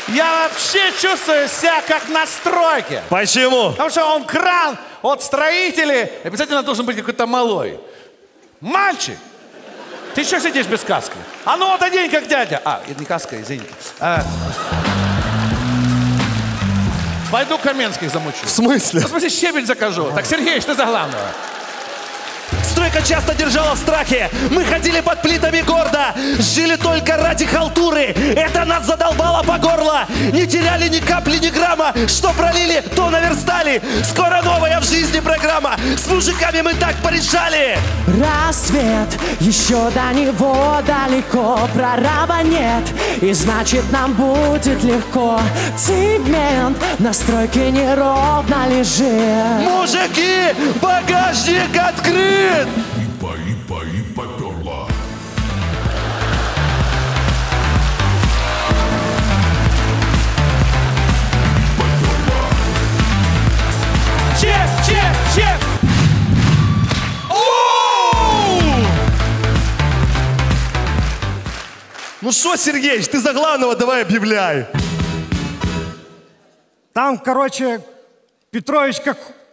Я вообще чувствую себя как на стройке. Почему? Потому что он кран, вот строители, обязательно должен быть какой-то малой. Мальчик! Ты что сидишь без каски? А ну вот одень, как дядя. А, это не каска, извините. Пойду Каменских замучу. В смысле? В смысле, щебень закажу. Так, Сергей, что за главного? Стройка часто держала в страхе. Мы ходили под плитами города, жили только ради халтуры. Это нас задолбало по горло. Не теряли ни капли, ни грамма. Что пролили, то наверстали. Скоро новая в жизни программа. С мужиками мы так порешали. Рассвет, еще до него далеко. Прораба нет, и значит нам будет легко. Цемент на стройке неровно лежит. Мужики, багажник открыт. И поперла. Чек, чек, чек! Ну что, Сергеич, ты за главного давай объявляй. Там, короче, Петрович как...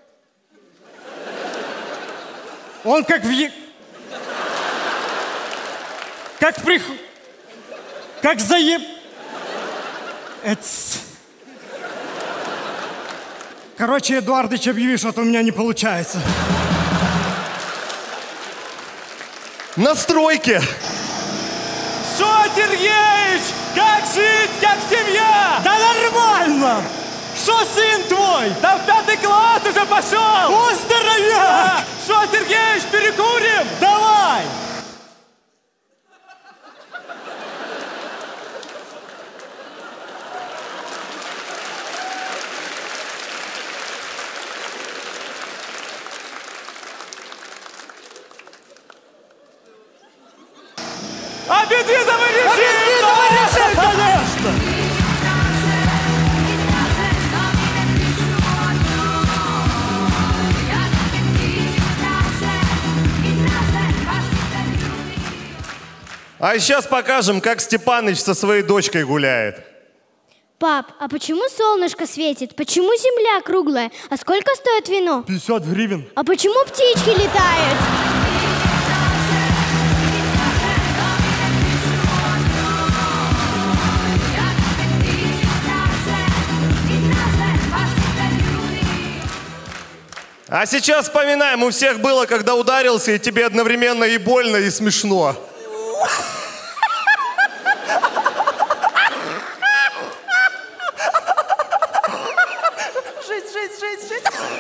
Он как в... Как при... Как заеб... Короче, Эдуардыч, объяви, что-то у меня не получается. На стройке. Что, Сергеич? Как жизнь, как семья? Да нормально! Что сын твой? Да в 5 класс уже пошел! О, здоровяк! Что, Сергеич, перекурим? Давай! А безвизовый режим! Конечно! А сейчас покажем, как Степаныч со своей дочкой гуляет. Пап, а почему солнышко светит? Почему земля круглая? А сколько стоит вино? 50 гривен. А почему птички летают? А сейчас вспоминаем, у всех было, когда ударился, и тебе одновременно и больно, и смешно. Жить.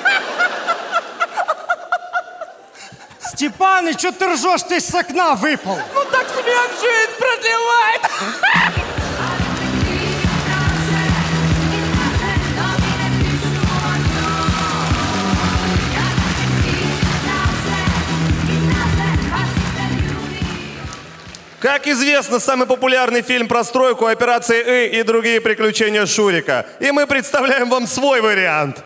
Степаныч, что ты ржешь? Ты с окна выпал. Ну так смех жизнь продлевает. Как известно, самый популярный фильм про стройку, «Операция И» и другие приключения Шурика. И мы представляем вам свой вариант.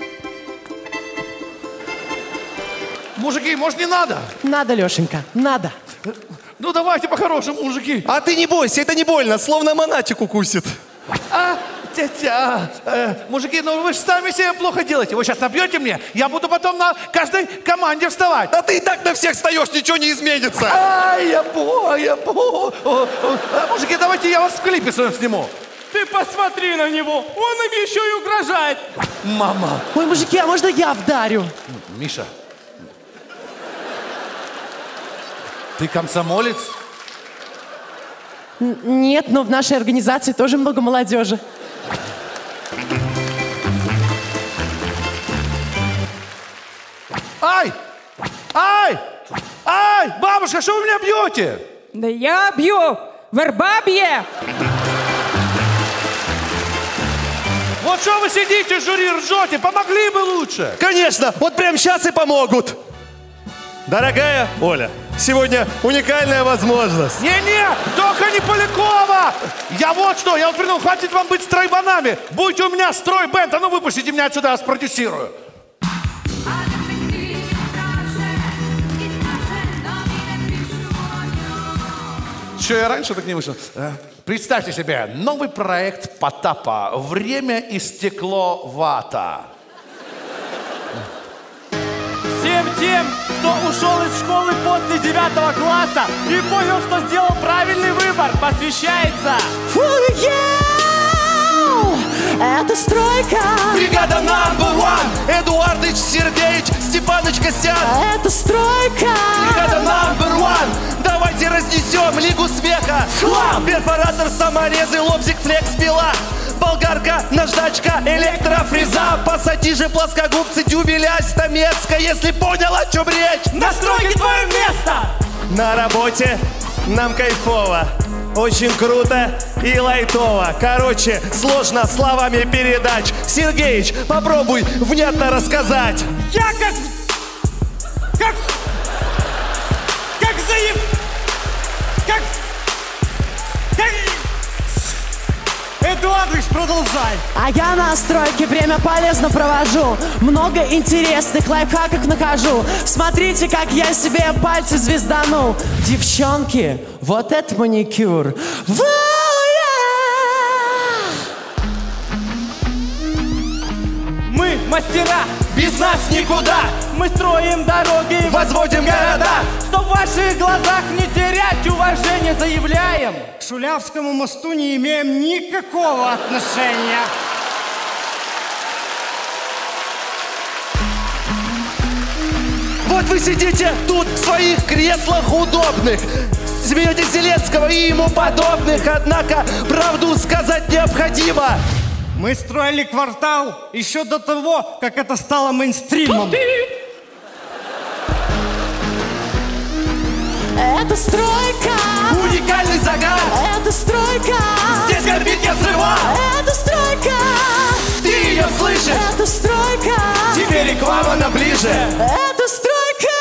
Мужики, может, не надо? Надо, Лешенька, надо. Ну, давайте по-хорошему, мужики. А ты не бойся, это не больно, словно монатик укусит. Мужики, ну вы же сами себе плохо делаете. Вы сейчас набьете мне, я буду потом на каждой команде вставать. Да ты и так на всех встаешь, ничего не изменится. Мужики, давайте я вас в клипе своем сниму. Ты посмотри на него, он им еще и угрожает. Мама. Ой, мужики, а можно я вдарю? Миша. Ты комсомолец? Нет, но в нашей организации тоже много молодежи. Ай! Бабушка, что вы меня бьете? Да я бью! Верба бье! Вот что вы сидите, жюри, ржете? Помогли бы лучше. Конечно, вот прямо сейчас и помогут. Дорогая Оля, сегодня уникальная возможность. Не-не, только не Полякова! Я вот придумал, хватит вам быть стройбанами. Будьте у меня стройбенд, а ну выпустите меня отсюда, я вас продюсирую. Че, я раньше так не вышел? Представьте себе, новый проект Потапа «Время и стекло вата». Всем тем, кто ушел из школы после 9 класса и понял, что сделал правильный выбор, посвящается. Это стройка. Бригада number one. Эдуардыч, Сергеич, Степаныч, Костян. Это стройка. Бригада number one. Давайте разнесем Лигу смеха. Хлам. Перфоратор, саморезы, лобзик, флекс, пила. Болгарка, наждачка, электрофреза. Пассатижи, плоскогубцы, дюбеля, стамеска. Если понял, о чем речь. На стройке твое место. На работе нам кайфово. Очень круто и лайтово. Короче, сложно словами передать. Сергеич, попробуй внятно рассказать. Я как Эдуардович, продолжай. А я на стройке время полезно провожу. Много интересных лайфхаков нахожу. Смотрите, как я себе пальцы звезданул. Девчонки, вот это маникюр. Мы мастера, без нас никуда. Мы строим дороги, возводим города. Чтоб в ваших глазах не терять уважение, заявляем. К Шулявскому мосту не имеем никакого отношения. Вот вы сидите тут в своих креслах удобных, смеете Зеленского и ему подобных, однако правду сказать необходимо. Мы строили квартал еще до того, как это стало мейнстримом. Это стройка. Уникальный загар. Это стройка. Здесь горбит я взрыва. Это стройка. Ты ее слышишь? Это стройка. Теперь к вам она ближе. Это стройка.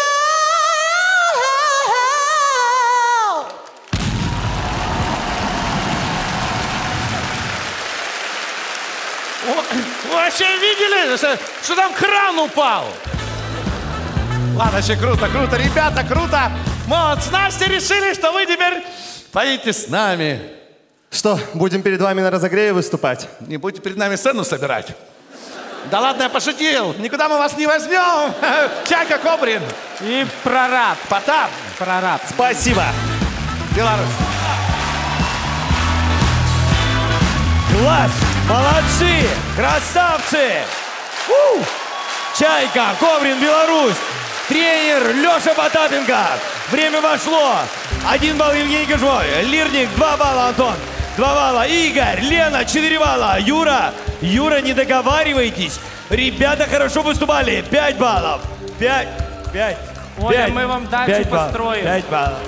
Вообще видели, что там кран упал? Ладно, вообще круто, ребята, круто. Вот, с Настей решили, что вы теперь поедете с нами. Что, будем перед вами на разогреве выступать? Не будете перед нами сцену собирать. Да ладно, я пошутил. Никуда мы вас не возьмем. Чайка, Кобрин. И прораб. Потап. Прораб. Спасибо. Беларусь. Класс! Молодцы! Красавцы! Чайка, Коврин, Беларусь! Тренер Леша Потапенко! Время вошло! 1 балл Евгений Кожевой, Лирник 2 балла Антон, 2 балла Игорь, Лена 4 балла, Юра, не договаривайтесь! Ребята хорошо выступали, 5 баллов! 5. Оля, мы вам дачу построим. 5 баллов!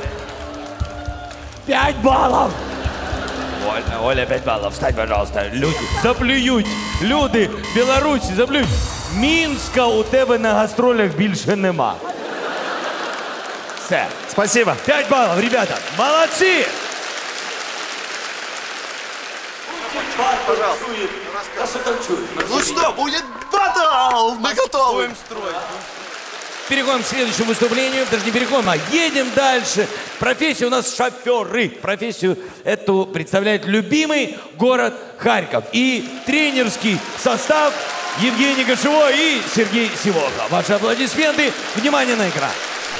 5 баллов! Оля, 5 баллов. Встань, пожалуйста. Люди заплюють. Люди, Білорусі, заплюють. Мінська у тебе на гастролях більше нема. Все. Спасибо. 5 баллов, ребята. Молодцы! Ну что, будет батл! Мы готовы. Переходим к следующему выступлению. Даже не переходим, а едем дальше. Профессия у нас шоферы. Профессию эту представляет любимый город Харьков. И тренерский состав Евгений Кошевой и Сергей Сивоха. Ваши аплодисменты. Внимание на экран.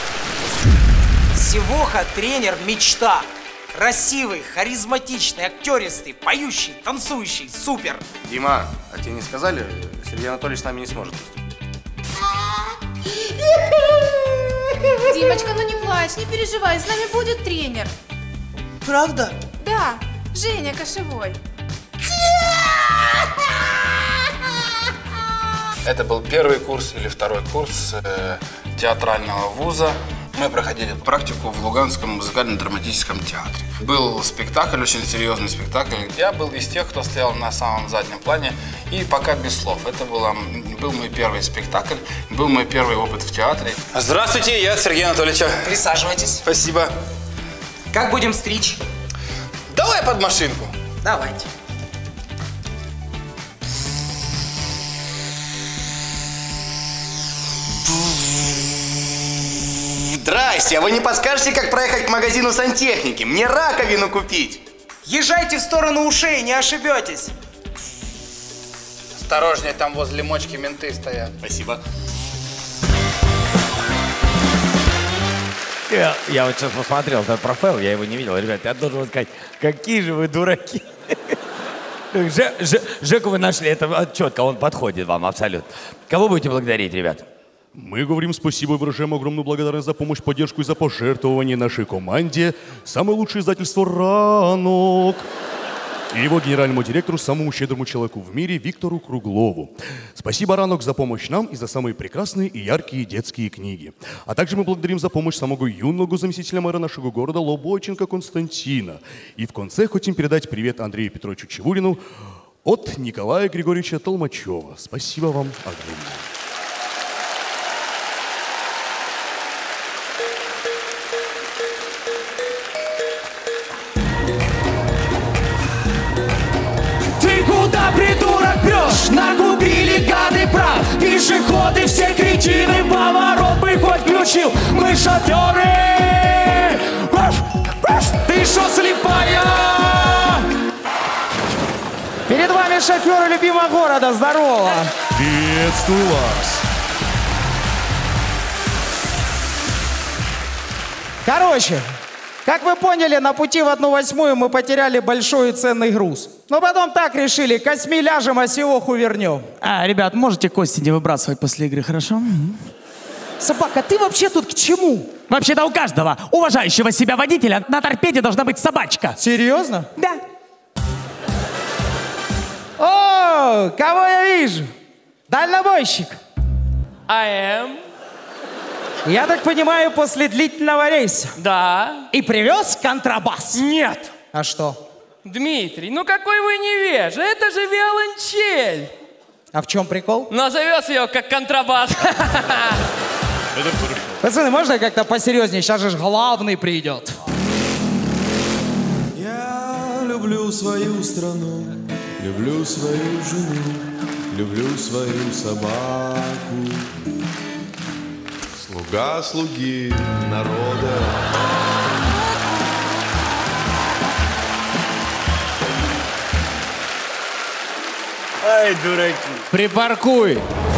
Сивоха – тренер мечта. Красивый, харизматичный, актеристый, поющий, танцующий. Супер. Дима, а тебе не сказали, Сергей Анатольевич с нами не сможет выступить? Димочка, ну не плачь, не переживай, с нами будет тренер. Правда? Да, Женя Кошевой. Это был первый курс или второй курс театрального вуза. Мы проходили практику в Луганском музыкально-драматическом театре. Был спектакль, очень серьезный спектакль. Я был из тех, кто стоял на самом заднем плане и пока без слов. Это был мой первый спектакль, был мой первый опыт в театре. Здравствуйте, я Сергей Анатольевич. Присаживайтесь. Спасибо. Как будем стричь? Давай под машинку. Давайте. Здрасте, а вы не подскажете, как проехать к магазину сантехники? Мне раковину купить. Езжайте в сторону ушей, не ошибетесь. Осторожнее, там возле мочки менты стоят. Спасибо. Я вот сейчас посмотрел этот профайл, я его не видел. Ребят, я должен сказать, какие же вы дураки. Жеку вы нашли, это четко, он подходит вам абсолютно. Кого будете благодарить, ребят? Мы говорим спасибо и выражаем огромную благодарность за помощь, поддержку и за пожертвование нашей команде. Самое лучшее издательство «Ранок». И его генеральному директору, самому щедрому человеку в мире, Виктору Круглову. Спасибо, «Ранок», за помощь нам и за самые прекрасные и яркие детские книги. А также мы благодарим за помощь самого юного заместителя мэра нашего города Лобойченко Константина. И в конце хотим передать привет Андрею Петровичу Чевулину от Николая Григорьевича Толмачева. Спасибо вам огромное. Куда, придурок, прешь? Нагубили гады прав. Пешеходы все кретины, поворот бы хоть включил. Мы шоферы. Ты шо слепая? Перед вами шоферы любимого города. Здорово. Приветствую вас. Короче, как вы поняли, на пути в 1/8 мы потеряли большой и ценный груз. Но потом так решили, косьми ляжем, а севоху вернем. Ребят, можете кости не выбрасывать после игры, хорошо? Собака, ты вообще тут к чему? Вообще-то у каждого уважающего себя водителя на торпеде должна быть собачка. Серьезно? Да. О, кого я вижу? Дальнобойщик. I am. Я так понимаю, после длительного рейса. Да. И привез контрабас? Нет. А что? Дмитрий, ну какой вы невежа, это же виолончель. А в чем прикол? Но завез ее как контрабас. Пацаны, можно как-то посерьезнее? Сейчас же главный придет. Я люблю свою страну, люблю свою жену, люблю свою собаку. Слуга слуги народа. Ай, дураки. Припаркуй.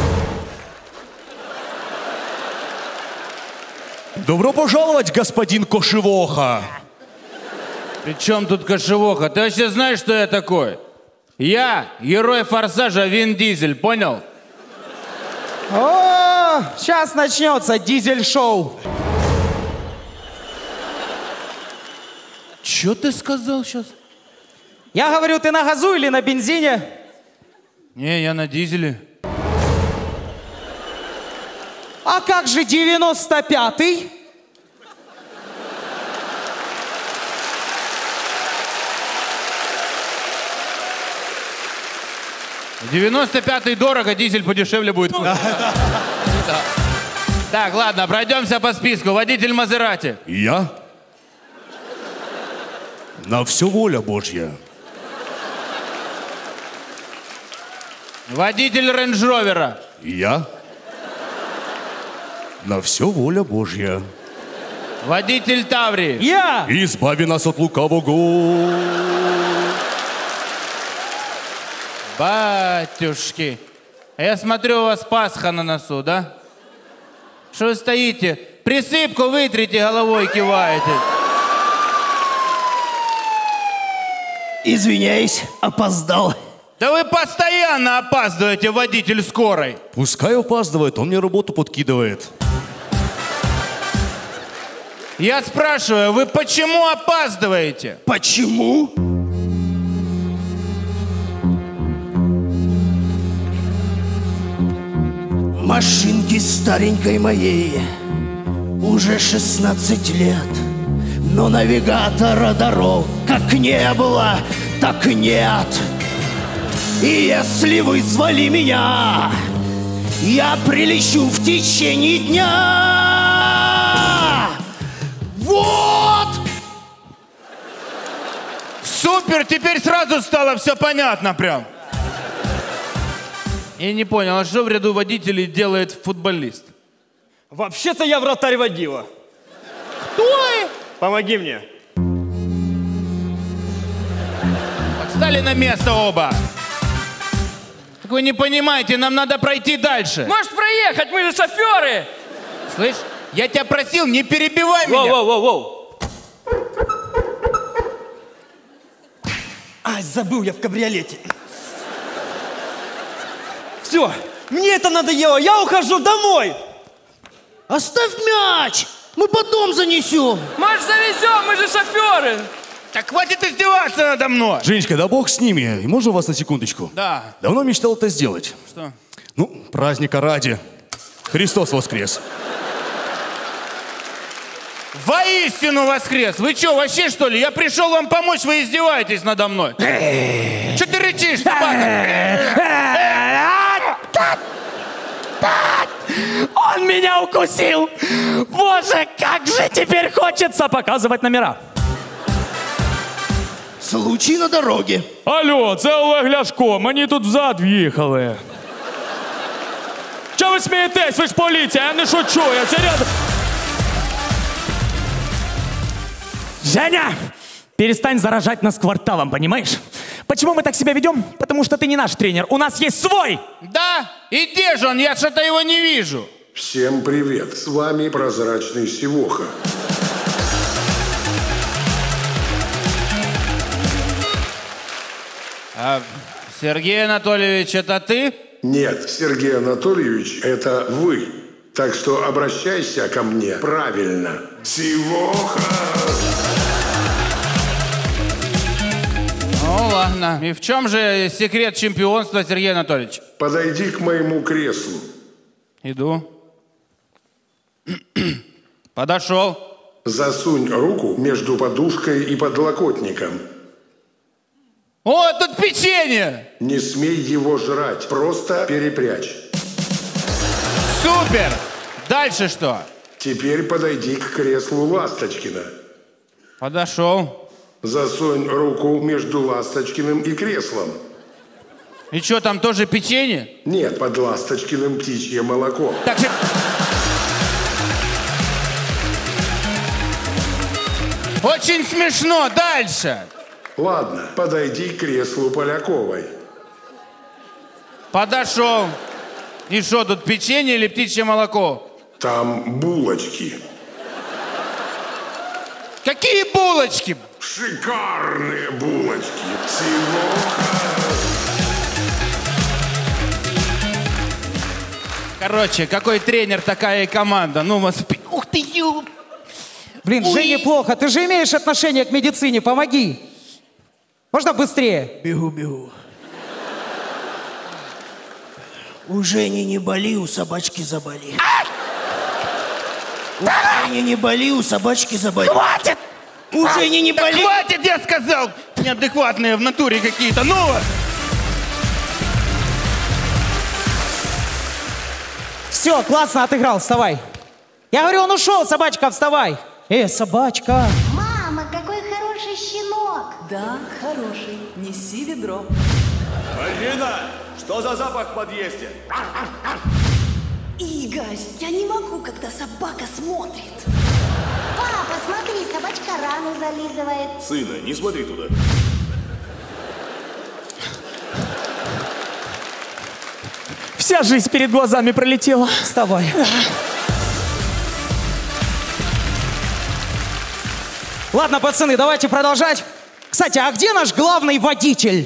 Добро пожаловать, господин Кошевоха. При чем тут Кошевоха? Ты вообще знаешь, что я такой? Я герой «Форсажа» Вин Дизель, понял? О, сейчас начнется дизель-шоу. Что ты сказал сейчас? Я говорю, ты на газу или на бензине? Не, я на дизеле. А как же 95-й? В 95-й дорого, дизель подешевле будет. Так, ладно, пройдемся по списку. Водитель Мазерати. Я? На все воля Божья. Водитель Рейндж-Ровера. Я? На все воля Божья. Водитель Таврии. Я! Избави нас от лукавого. Батюшки. А я смотрю, у вас Пасха на носу, да? Что вы стоите? Присыпку вытрите, головой киваете. Извиняюсь, опоздал. Да вы постоянно опаздываете, водитель скорой. Пускай опаздывает, он мне работу подкидывает. Я спрашиваю, вы почему опаздываете? Почему? Машинке старенькой моей уже 16 лет. Но навигатора дорог как не было, так и нет. И если вызвали меня, я прилечу в течение дня. Вот! Супер, теперь сразу стало все понятно прям. Я не понял, а что в ряду водителей делает футболист? Вообще-то я вратарь водила. Кто? Помоги мне. Встали на место оба. Так вы не понимаете, нам надо пройти дальше. Можешь проехать, мы же шоферы. Слышь, я тебя просил, не перебивай меня. Воу. Ай, забыл я в кабриолете. Все, мне это надоело, я ухожу домой. Оставь мяч, мы потом занесем. Может, завезем, мы же шоферы. Так хватит издеваться надо мной. Женечка, да бог с ними. И можно вас на секундочку? Да. Давно мечтал это сделать. Что? Ну, праздника ради. Христос воскрес. Воистину воскрес! Вы что, вообще что ли? Я пришел вам помочь, вы издеваетесь надо мной. Что ты рычишь, собака? Он меня укусил! Боже, как же теперь хочется показывать номера. Случай на дороге. Алло, це Олег Ляшко, мені тут взад в'їхали. Чого ви смієтесь? Ви ж поліція, я не шучу, я це рядом. Женя, перестань заражать нас кварталом, понимаешь? Почему мы так себя ведем? Потому что ты не наш тренер, у нас есть свой! Да? И где же он? Я что-то его не вижу. Всем привет, с вами Прозрачный Сивоха. Сергей Анатольевич, это ты? Нет, Сергей Анатольевич, это вы. Так что обращайся ко мне правильно. Сивоха! Ну ладно. И в чем же секрет чемпионства, Сергей Анатольевич? Подойди к моему креслу. Иду. Подошел. Засунь руку между подушкой и подлокотником. О, тут печенье! Не смей его жрать, просто перепрячь. Супер! Дальше что? Теперь подойди к креслу Ласточкина. Подошел. Засунь руку между Ласточкиным и креслом. И что, там тоже печенье? Нет, под Ласточкиным птичье молоко. Так же... Очень смешно. Дальше. Ладно, подойди к креслу Поляковой. Подошел. И что, тут печенье или птичье молоко? Там булочки. Какие булочки? Шикарные булочки. Сивоха. Короче, какой тренер, такая и команда. Ну, Ух ты, ю! Блин, Жене плохо. Ты же имеешь отношение к медицине. Помоги. Можно быстрее? Бегу. У Жени не боли, у собачки заболи. У Жени не боли, у собачки заболи. Хватит! У Жени не боли. Да хватит, я сказал! Неадекватные в натуре какие-то. Ну! Все, классно отыграл, вставай. Я говорю, он ушел, собачка, вставай. Собачка. Мама, какой хороший щенок. Да, хороший. Неси ведро. Марина, что за запах в подъезде? Игорь, я не могу, когда собака смотрит. Папа, смотри, собачка рану зализывает. Сына, не смотри туда. Вся жизнь перед глазами пролетела. Вставай. Ладно, пацаны, давайте продолжать. Кстати, а где наш главный водитель?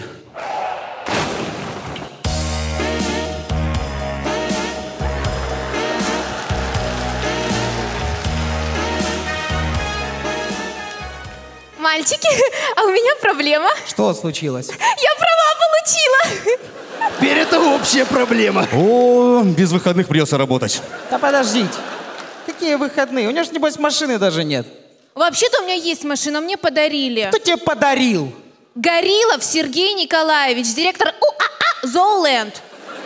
Мальчики, а у меня проблема. Что случилось? Я права получила. Теперь это общая проблема. О, без выходных придется работать. Да подождите. Какие выходные? У него же, небось, машины даже нет. Вообще-то у меня есть машина, мне подарили. Кто тебе подарил? Горилов Сергей Николаевич, директор УАА «Зооленд».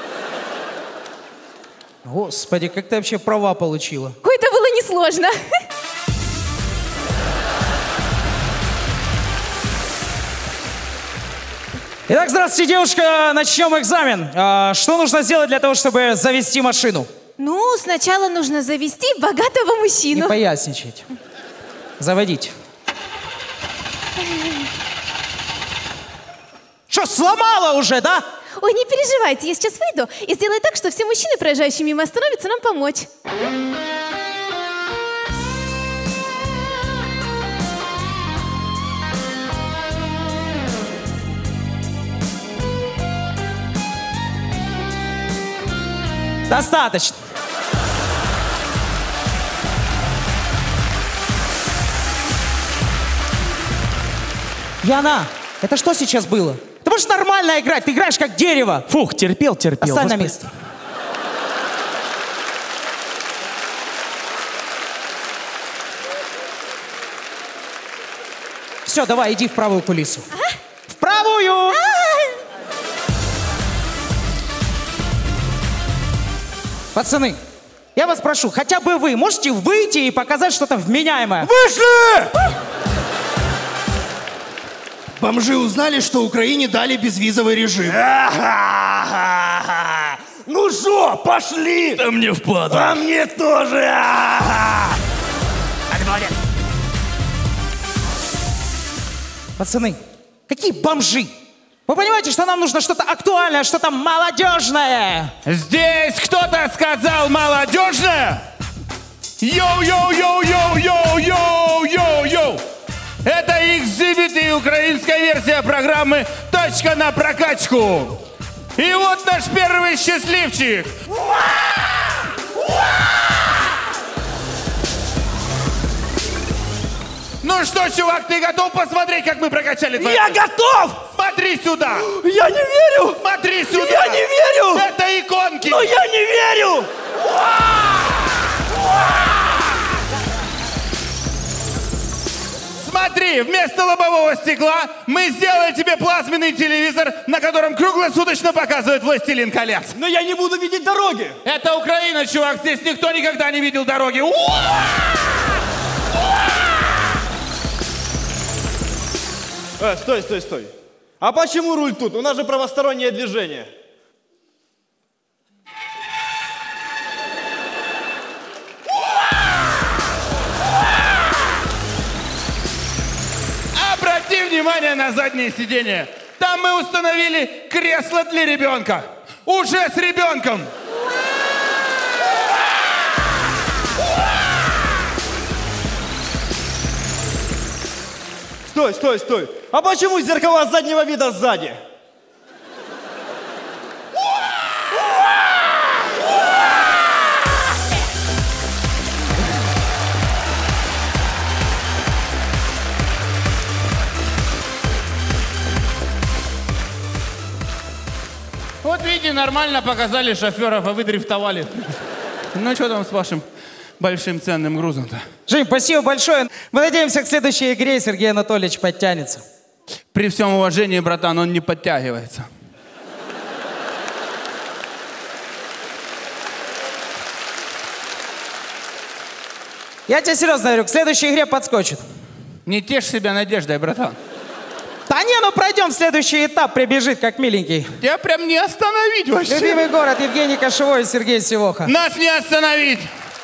Господи, как ты вообще права получила? Ой, это было несложно. Итак, здравствуйте, девушка. Начнем экзамен. Что нужно сделать для того, чтобы завести машину? Ну, сначала нужно завести богатого мужчину. Не поясничать. Заводить. Что, сломала уже, да? Ой, не переживайте, я сейчас выйду и сделаю так, что все мужчины, проезжающие мимо, остановятся нам помочь. Достаточно. Яна, это что сейчас было? Ты можешь нормально играть, ты играешь как дерево. Фух, терпел. Оставь на месте. Все, давай, иди в правую кулису. Ага. В правую! Пацаны, я вас прошу, хотя бы вы можете выйти и показать что-то вменяемое? Вышли! Бомжи узнали, что Украине дали безвизовый режим. Ну что, пошли! Да мне впадло. А мне тоже! Пацаны, какие бомжи? Вы понимаете, что нам нужно что-то актуальное, что-то молодежное? Здесь кто-то сказал молодежное? Йоу-йоу-йоу-йоу-йоу-йоу-йоу! Это экзибит и украинская версия программы «Точка на прокачку». И вот наш первый счастливчик. Ну что, чувак, ты готов посмотреть, как мы прокачали твою? Я готов! Смотри сюда! Я не верю! Смотри сюда! Я не верю! Это иконки! Но я не верю! Смотри, вместо лобового стекла мы сделали тебе плазменный телевизор, на котором круглосуточно показывают «Властелин колец». Но я не буду видеть дороги! Это Украина, чувак, здесь никто никогда не видел дороги. Стой. А почему руль тут? У нас же правостороннее движение. Обрати внимание на заднее сиденье. Там мы установили кресло для ребенка. Уже с ребенком. Стой. А почему зеркала заднего вида сзади? Вот видите, нормально показали шоферов, а вы дрифтовали. Ну что там с вашим большим ценным грузом-то? Жень, спасибо большое. Мы надеемся, к следующей игре Сергей Анатольевич подтянется. При всем уважении, братан, он не подтягивается. Я тебе серьезно говорю, к следующей игре подскочит. Не тешь себя надеждой, братан. Да не, ну пройдем следующий этап, прибежит, как миленький. Тебя прям не остановить вообще. Любимый город, Евгений Кошевой и Сергей Сивоха. Нас не остановить.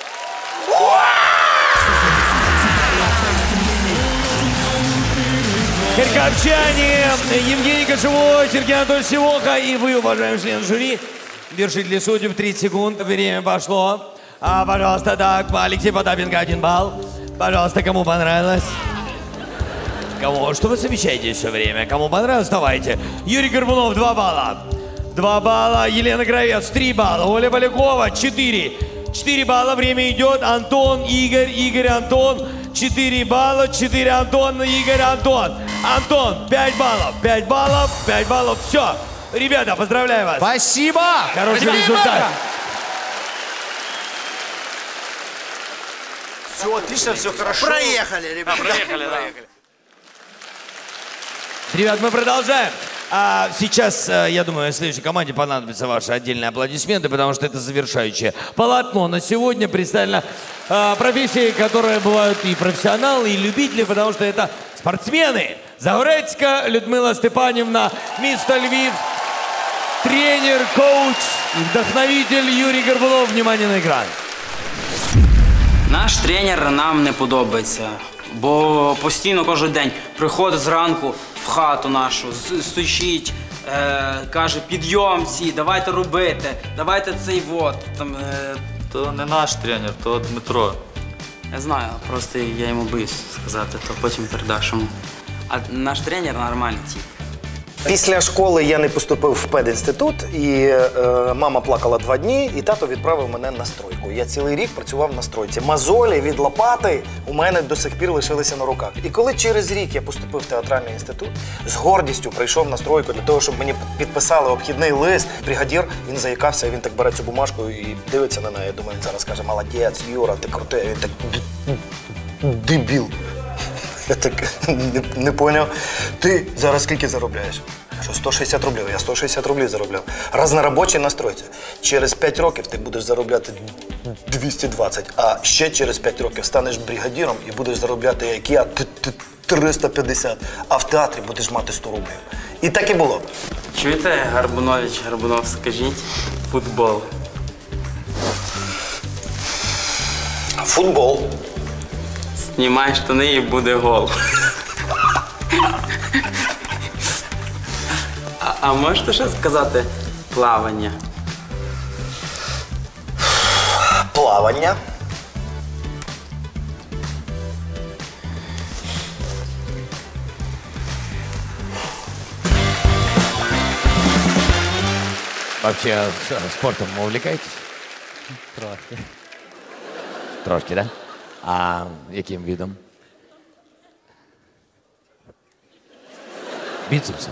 Харьковчане, Евгений Кошевой, Сергей Анатольевич Сивоха и вы, уважаемые члены жюри. Вершители судеб, 30 секунд, время пошло. Пожалуйста, так, Алексей Потапенко, 1 балл. Пожалуйста, кому понравилось? Кого? Что вы совещаетесь все время? Кому понравилось, давайте. Юрий Горбунов, 2 балла. 2 балла. Елена Кравец, 3 балла. Оля Полякова, 4. 4 балла. Время идет. Антон, Игорь, Антон. 4 балла. 4 Антон, Игорь, Антон. Антон, 5 баллов. 5 баллов. 5 баллов. Все. Ребята, поздравляю вас. Спасибо. Хороший результат. Все отлично, все хорошо. Проехали, ребята. Проехали. Ребят, мы продолжаем. Сейчас, я думаю, следующей команде понадобятся ваши отдельные аплодисменты, потому что это завершающее полотно. На сегодня представлена профессии, которые бывают и профессионалы, и любители, потому что это спортсмены. Загорецька Людмила Степанівна, місто Львів, тренер, коуч, вдохновитель Юрий Горбунов. Внимание на экран. Наш тренер нам не подобається, бо постійно кожен день приходить зранку, в хату нашу, стучить, каже, підйом всі, давайте робити, давайте цей вот. Там, То не наш тренер, то Дмитро. я знаю, просто я йому боюсь сказати, то потім передаш йому. А наш тренер нормальний тип. Після школи я не поступив в педінститут, і мама плакала 2 дні, і тато відправив мене на стройку. Я цілий рік працював на стройці. Мозолі від лопати у мене до сих пір лишилися на руках. І коли через рік я поступив в театральний інститут, з гордістю прийшов на стройку для того, щоб мені підписали обхідний лист. Бригадір, він заїкався, він так бере цю бумажку і дивиться на неї. Думаю, він зараз каже: молодець, Юра, ти крутий. Він так: дебіл. Я так не поняв. Ти зараз скільки заробляєш? Що 160 рублів. Я 160 рублів заробляв. Разнорабочий на стройці. Через 5 років ти будеш заробляти 220, а ще через 5 років станеш бригадіром і будеш заробляти, як я, 350, а в театрі будеш мати 100 рублів. І так і було. Чуєте, Гарбунов, скажіть, футбол. Футбол. Знімай штани і буде гол. А можете ще сказати плавання? Плавання. Вообще спортом увлекаетесь? Трохи. Трошки, да? А яким видом? Бицепсом.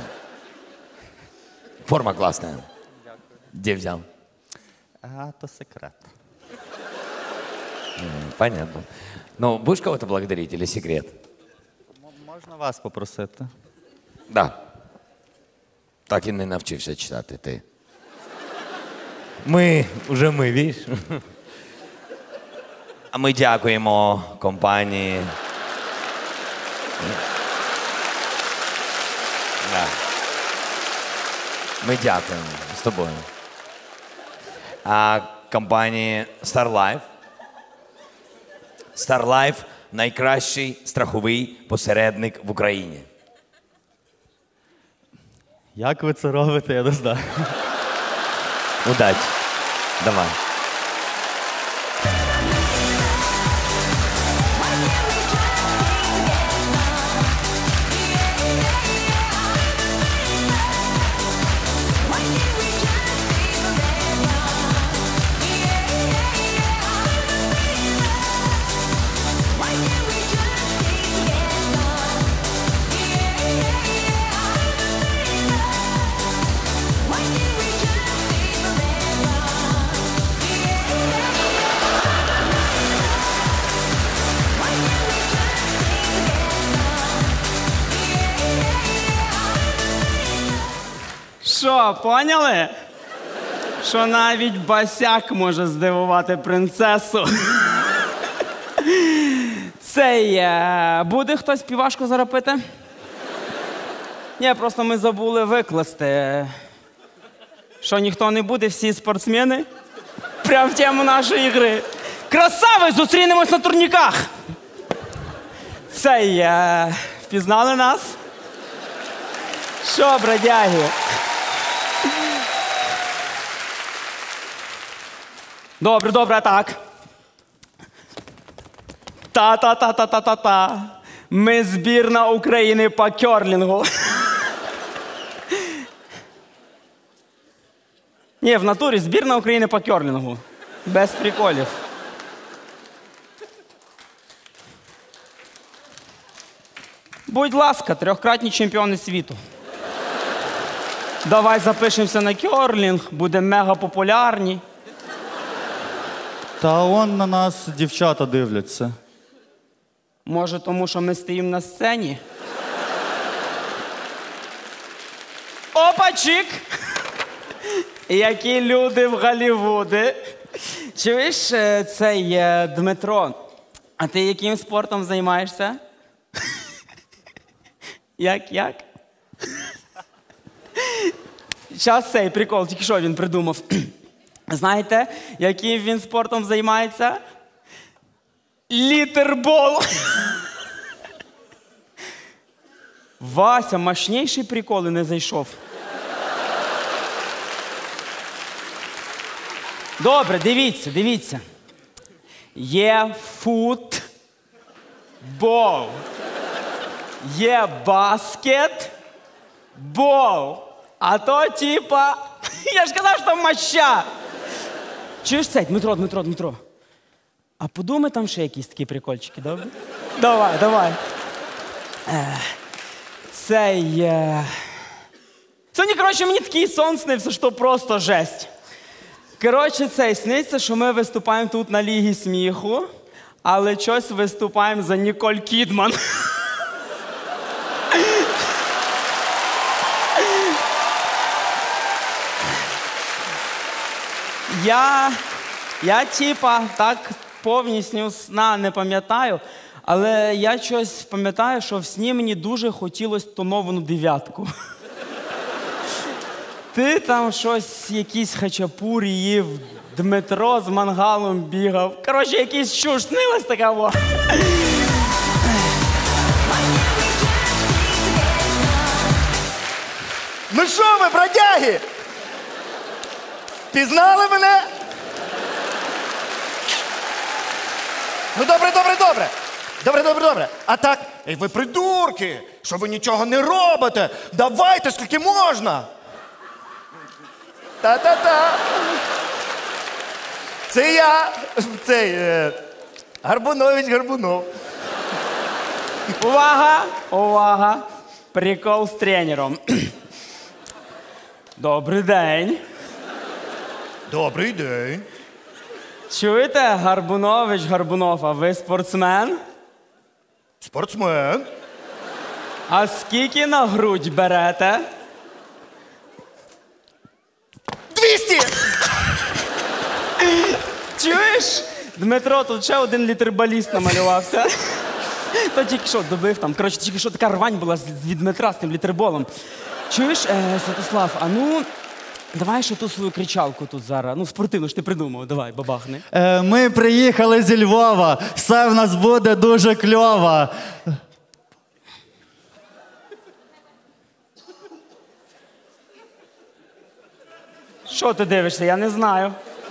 Форма классная. Где взял? А, то секрет. Понятно. Ну, будешь кого-то благодарить или секрет? Можна вас попросити? Да. Так і не навчився читати ти. Ми, видиш? А ми дякуємо компанії. Да. Ми дякуємо з тобою. А компанії StarLife. StarLife – найкращий страховий посередник в Україні. Як ви це робите, я не знаю. Удачі. Давай. Що, поняли? Що навіть басяк може здивувати принцесу. Буде хтось півашку зараз пити? Ні, просто ми забули викласти. Що, ніхто не буде, всі спортсмени? Прям в тему нашої гри. Красави, зустрінемось на турніках! Впізнали нас? Що, бродяги? Добре, добре, так. Та-та-та-та-та-та-та. Ми збірна України по кьорлінгу. Ні, в натурі збірна України по кьорлінгу. Без приколів. Будь ласка, 3-кратні чемпіони світу. Давай запишемося на кьорлінг, будемо мега популярні. Та он на нас дівчата дивляться. Може, тому що ми стоїмо на сцені? Опачик! Які люди в Голлівуді. Чуєш, цей Дмитро, а ти яким спортом займаєшся? Як? Щас цей прикол, тільки що він придумав. Знаєте, яким він спортом займається? Літербол. Вася, мощніший прикол і не зайшов. Добре, дивіться. Є футбол. Є баскетбол. А то типа, я ж казав, що моща. Чуєш це? Дмитро. А подумай там ще якісь такі прикольчики, добре? Давай. Сьогодні, коротше, мені такий сон снився, що просто жесть. Коротше, сниться, що ми виступаємо тут на Лігі сміху, але щось виступаємо за Ніколь Кідман. Я типа так повністю сна не пам'ятаю, але я щось пам'ятаю, що в сні мені дуже хотілося тоновану 9. Ти там щось, якісь хачапурі їв, Дмитро з мангалом бігав. Коротше, якийсь чуш снилась така во. Ну що ви, бродяги? Пізнали мене? Ну, добре. А так, ей, ви придурки, що ви нічого не робите. Давайте, скільки можна. Та-та-та. Це я, Горбунов. Увага. Прикол з тренером. Добрий день. Добрий день. Чуєте, Горбунов, а ви спортсмен? Спортсмен. А скільки на грудь берете? 200! Чуєш? Дмитро, тут ще 1 літерболіст намалювався. То тільки що добив там. Коротше, тільки що така рвань була від Дмитра з тим літерболом. Чуєш, Святослав, а ну, давай ще ту свою кричалку тут зараз. Ну, спортивну ж ти придумав, давай, бабахни. Ми приїхали зі Львова. Все в нас буде дуже кльово. Що ти дивишся? Я не знаю.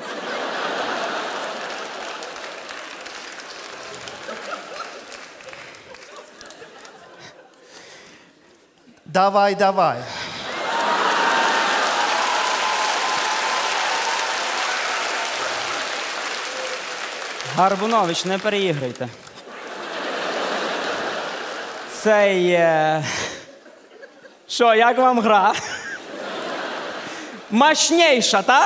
Давай. Горбунович, не переіграйте. Що, як вам гра? Мощніша, та?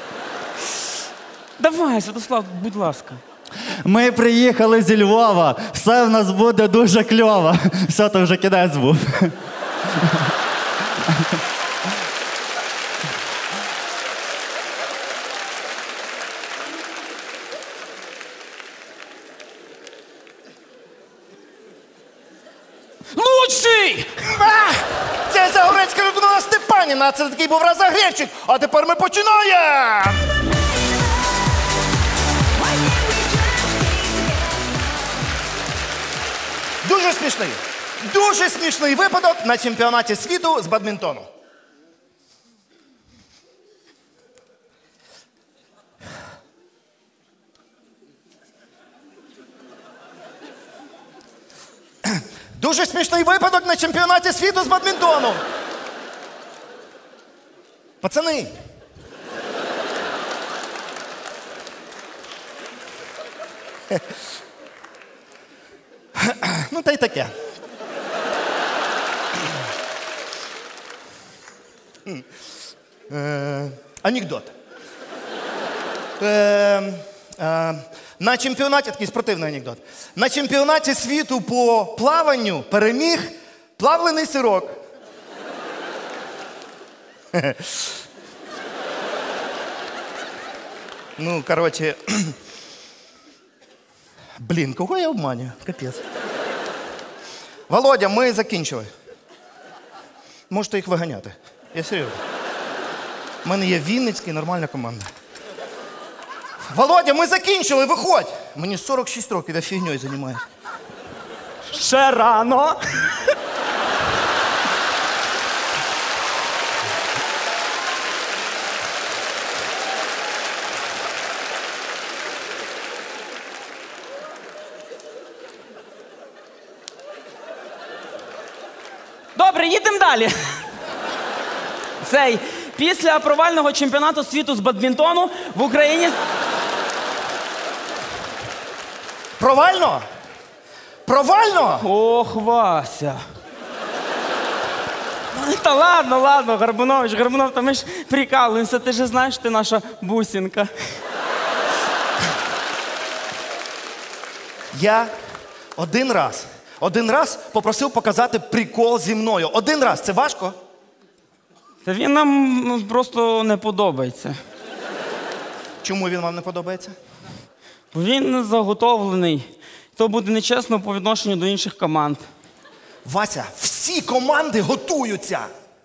Давай, Святослав, будь ласка. Ми приїхали зі Львова. Все в нас буде дуже кльово. Все, то вже кінець був. Лучший! Це Загорецька Людмила Степанівна, це такий був розогрівчик. А тепер ми починаємо! Дуже смішний випадок на чемпіонаті світу з бадмінтону. Дуже смішний випадок на чемпіонаті світу з бадмінтону. Пацани. Ну, та й таке. Анекдот. На чемпіонаті, такий спортивний анекдот. На чемпіонаті світу по плаванню переміг плавлений сирок. Ну, коротше. Блін, кого я обманюю? Капець. Володя, ми закінчили. Можете їх виганяти. Я серйозно. У мене є Вінницький, нормальна команда. Володя, ми закінчили, виходь! Мені 46 років, я фігньою займаюся. Ще рано. далі. Після провального чемпіонату світу з бадмінтону в Україні... Провально? Провально? Ох, Вася. Та ладно, Горбунович, та ми ж прикалуємося, ти ж знаєш, ти наша бусинка. Я один раз попросив показати прикол зі мною. Один раз, це важко? Та він нам просто не подобається. Чому він вам не подобається? Бо він не заготовлений. То буде нечесно по відношенню до інших команд. Вася, всі команди готуються.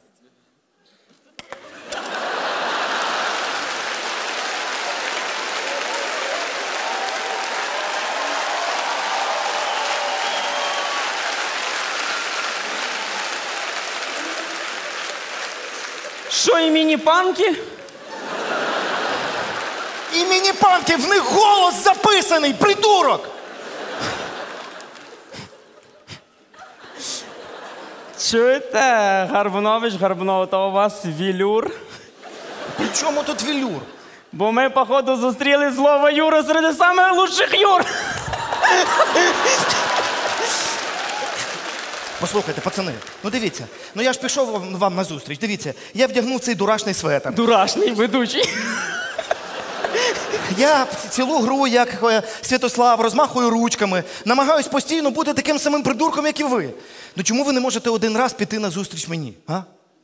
Що, і міні-панки? І міні-панки, в них голос записаний, придурок! Чуєте, Горбунович, то у вас вілюр? При чому тут вілюр? Бо ми, походу, зустріли злого Юру серед самих лучших Юр. Послухайте, пацани, ну дивіться, ну я ж пішов вам на зустріч, дивіться, я вдягнув цей дурашний светр. Дурашний ведучий. Я цілу гру, як Святослав, розмахую ручками, намагаюсь постійно бути таким самим придурком, як і ви. Ну чому ви не можете один раз піти на зустріч мені, а?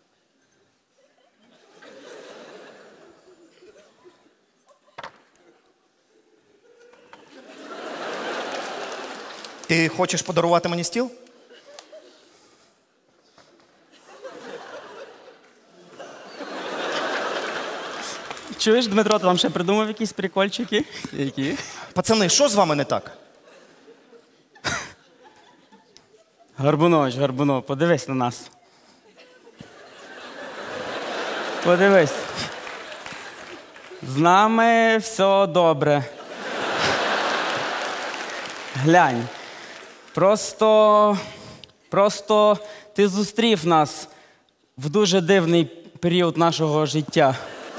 Ти хочеш подарувати мені стіл? Чуєш, Дмитро, ти вам ще придумав якісь прикольчики? Які? Пацани, що з вами не так? Горбунович, подивись на нас. Подивись. З нами все добре. Глянь. Просто ти зустрів нас в дуже дивний період нашого життя.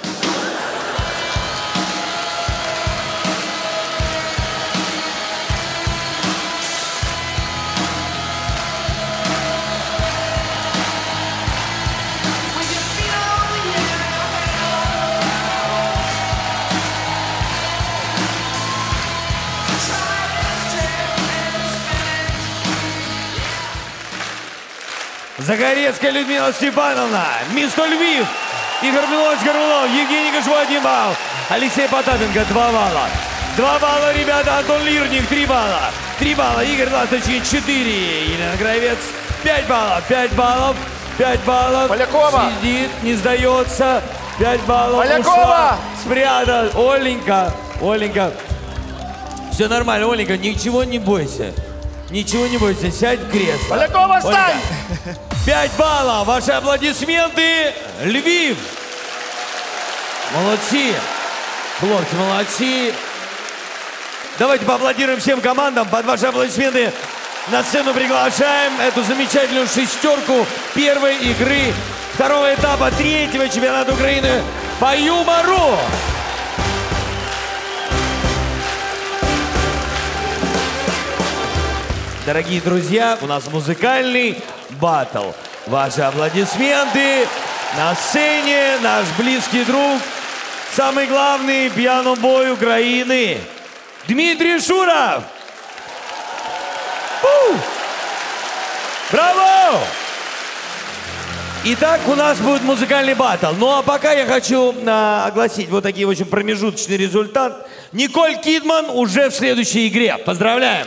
Загорецкая Людмила Степановна, місто Львів, Ігор Горбунов, Євгеній Кашва 1 бал, Алексей Потапенко 2 балла. 2 балла, ребята, Антон Лирник 3 балла. 3 балла, Игорь Ласточкин 4, Елена Кравец 5 баллов, 5 баллов, 5 баллов. Полякова! Сидит, не сдается, 5 баллов. Полякова! Ушла, спрятал, Оленька. Все нормально, Оленька, ничего не бойся. Ничего не бойся, сядь в кресло. Полякова, встань! 5 баллов, ваши аплодисменты, Львив. Молодцы, хлопцы, молодцы. Давайте поаплодируем всем командам, под ваши аплодисменты на сцену приглашаем эту замечательную шестерку первой игры второго этапа третьего чемпионата Украины по юмору. Дорогие друзья, у нас музыкальный баттл. Ваши аплодисменты. На сцене наш близкий друг, самый главный пиано-бой Украины, Дмитрий Шуров. Браво! Итак, у нас будет музыкальный баттл. Ну а пока я хочу огласить вот такие очень промежуточный результат. Николь Кидман уже в следующей игре. Поздравляем!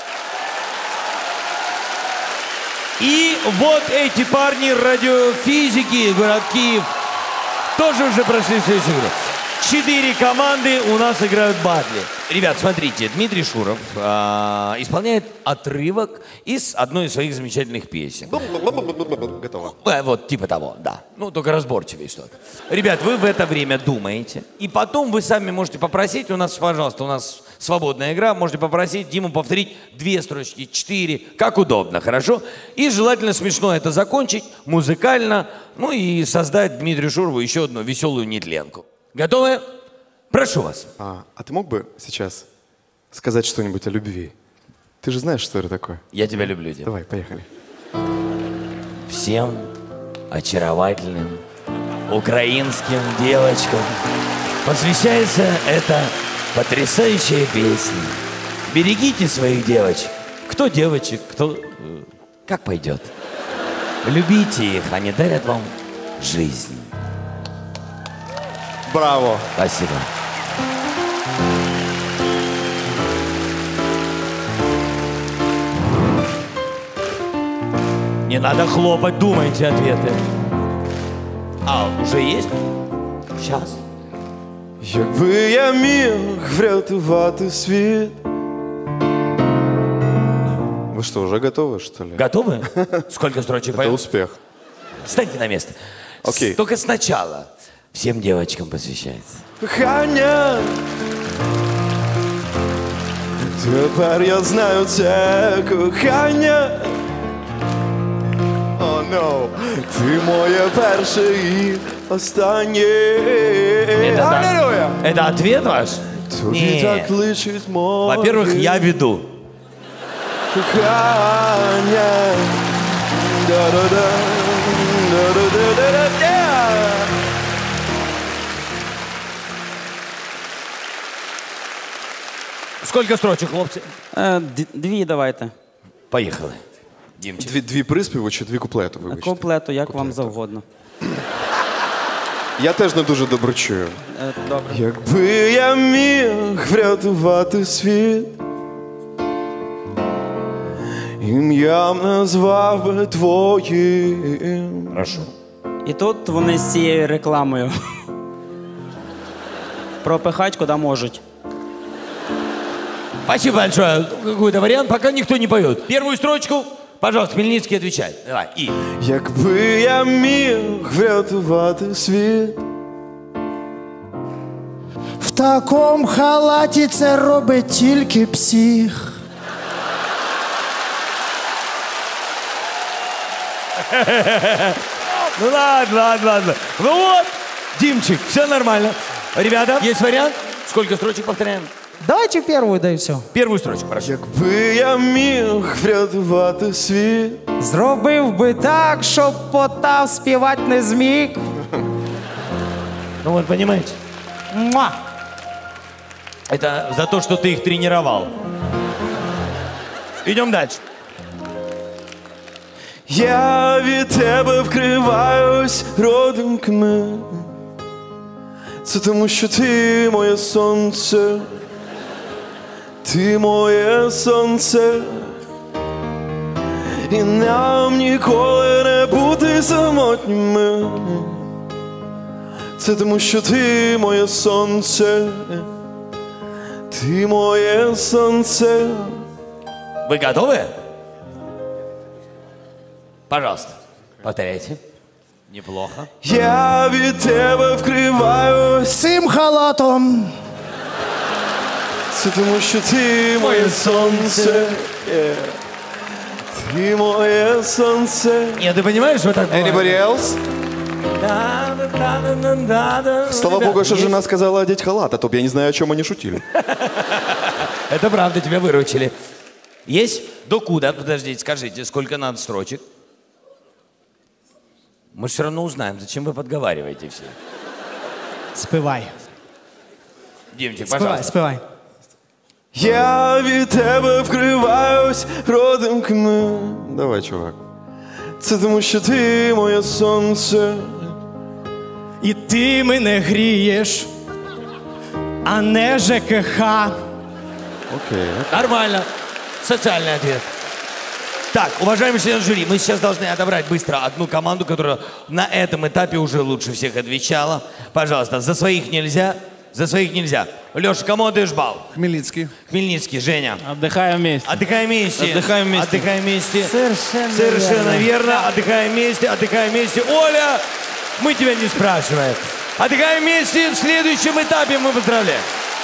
И вот эти парни радиофизики, город Киев, тоже уже прошли в следующую игру. 4 команды у нас играют в батле. Ребят, смотрите, Дмитрий Шуров исполняет отрывок из одной из своих замечательных песен. Готово. Вот, типа того, да. Ну, только разборчивее что-то. Ребят, вы в это время думаете, и потом вы сами можете попросить, у нас, пожалуйста, у нас свободная игра, можете попросить Диму повторить 2 строчки, 4, как удобно, хорошо? И желательно смешно это закончить, музыкально, ну и создать Дмитрию Шурову еще одну веселую нетленку. Готовы? Прошу вас. А ты мог бы сейчас сказать что-нибудь о любви? Ты же знаешь, что это такое? Я тебя люблю, Дим. Давай, поехали. Всем очаровательным украинским девочкам посвящается эта потрясающая песня. Берегите своих девочек. Кто девочек, кто... как пойдет. Любите их, они дарят вам жизнь. Браво. Спасибо. Не надо хлопать, думайте ответы. А, уже есть? Сейчас. Якби я міг врятувати світ. Вы что, уже готовы, что ли? Готовы? Сколько строчек? Это успех. Встаньте на место. Окей. Только сначала. Всем девочкам посвящается. Кохання. Тепер я знаю це кохання. О, no. Ти моє перше і останнє. Аллилуйя! Это ответ ваш? Тобі Нет. так личить море. Во-первых, я веду. Кохання. Да-да-да. Да-да-да-да-да. Сколько строчек, хлопцы? 2 давайте. Поехали. Дімчик. Дві приспіви чи 2 куплети, вибачте? Комплету, як вам завгодно. Я теж не дуже добре чую. Добре. Якби я міг врятувати світ, ім'ям назвав би твоїм. Прошу. І тут вони з цією рекламою. Пропихать куди можуть. Спасибо большое. Какой-то вариант, пока никто не поет. Первую строчку, пожалуйста, Хмельницкий отвечай. Давай, и. Якби я міг врятувати світ, В такому халаті це робить тільки псих. Ну ладно. Ну вот, Димчик, все нормально. Ребята, есть вариант? Сколько строчек повторяем? Давайте первую, да и все. Первую строчку, прошу. Якби я міг врятувати світ, Зробив би так, щоб Потап співати не зміг. Ну вот, понимаете? Муа. Это за то, что ты их тренировал. Идем дальше. я від тебе вкриваюсь родинками. Це тому, що ти моє сонце, ти моє сонце, і нам ніколи не бути самотніми. Це тому, що ти моє сонце, ти моє сонце. Вы готовы? Пожалуйста, повторяйте. Неплохо. Я від тебе вкриваюсь Цим халатом. Це тому, що ти моє сонце, ти моє сонце. Нет, ты понимаешь, что так бывает? Anybody else? Слава Ребят, богу, что есть? жена сказала одеть халат, а то б я не знаю, о чем они шутили. Это правда, тебя выручили. Есть? Докуда? Подождите, скажите, сколько надо строчек? Мы все равно узнаем, зачем вы подговариваете все. Співай. Димчик, Співай, пожалуйста. співай. Я від тебе вкриваюсь родинками. Давай, чувак. Це тому, що ти моє сонце. І ти мене грієш, а не ЖКХ. Окей. Нормально. Социальный ответ. Так, уважаемый член жюри, мы сейчас должны отобрать быстро одну команду, которая на этом этапе уже лучше всех отвечала. Пожалуйста, за своих нельзя. За своих нельзя. Леша, кому отдаешь балл? Хмельницкий. Хмельницкий. Женя? Отдыхаем вместе. Отдыхаем вместе. Отдыхаем вместе. Отдыхаем вместе. Совершенно верно. Отдыхаем вместе. Отдыхаем вместе. Оля, мы тебя не спрашиваем. Отдыхаем вместе. В следующем этапе мы поздравляем.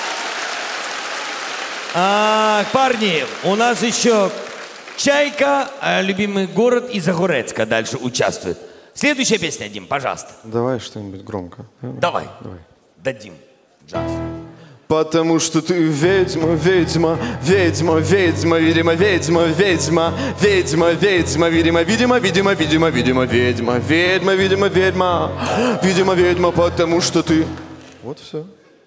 Парни, у нас еще Чайка, любимый город, и Загорецка дальше участвует. Следующая песня, Дим, пожалуйста. Давай что-нибудь громко. Давай. Дадим. Джаз. Потому что ты ведьма, ведьма, ведьма, ведьма, видимо, ведьма, ведьма, ведьма, ведьма, видимо, видимо, видимо, видимо, видимо, ведьма, ведьма, видимо, ведьма, видимо, ведьма, потому что ты... Вот все.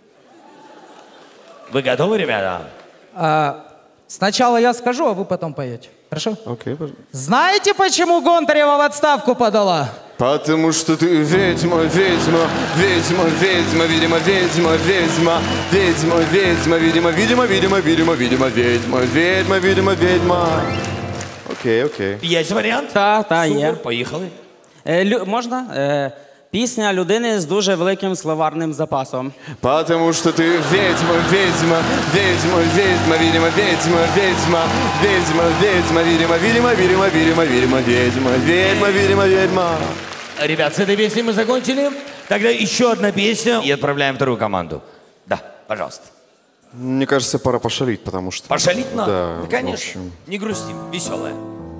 Вы готовы, ребята? Сначала я скажу, а вы потом поете. Хорошо? Окей, пожалуйста. Знаете, почему Гонтарева в отставку подала? Потому что ты ведьма, ведьма, ведьма, ведьма, видимо, ведьма, ведьма, ведьма, ведьма, видимо, видимо, видимо, видимо, видимо, ведьма, ведьма, видимо, ведьма. Окей, окей. Есть варіант? Та, є. Поїхали. Можна? Пісня людини з дуже великим словарним запасом. Потому что ты ведьма, ведьма, ведьма, ведьма, видимо, ведьма, ведьма, ведьма, ведьма, видимо, видимо, видимо, видимо, видимо, ведьма, ведьма, видимо, ведьма. Ребят, с этой песней мы закончили. Тогда еще одна песня и отправляем вторую команду. Да, пожалуйста. Мне кажется, пора пошалить, потому что... Пошалить надо? Да, Ну, конечно. в общем. Не грустим, веселая.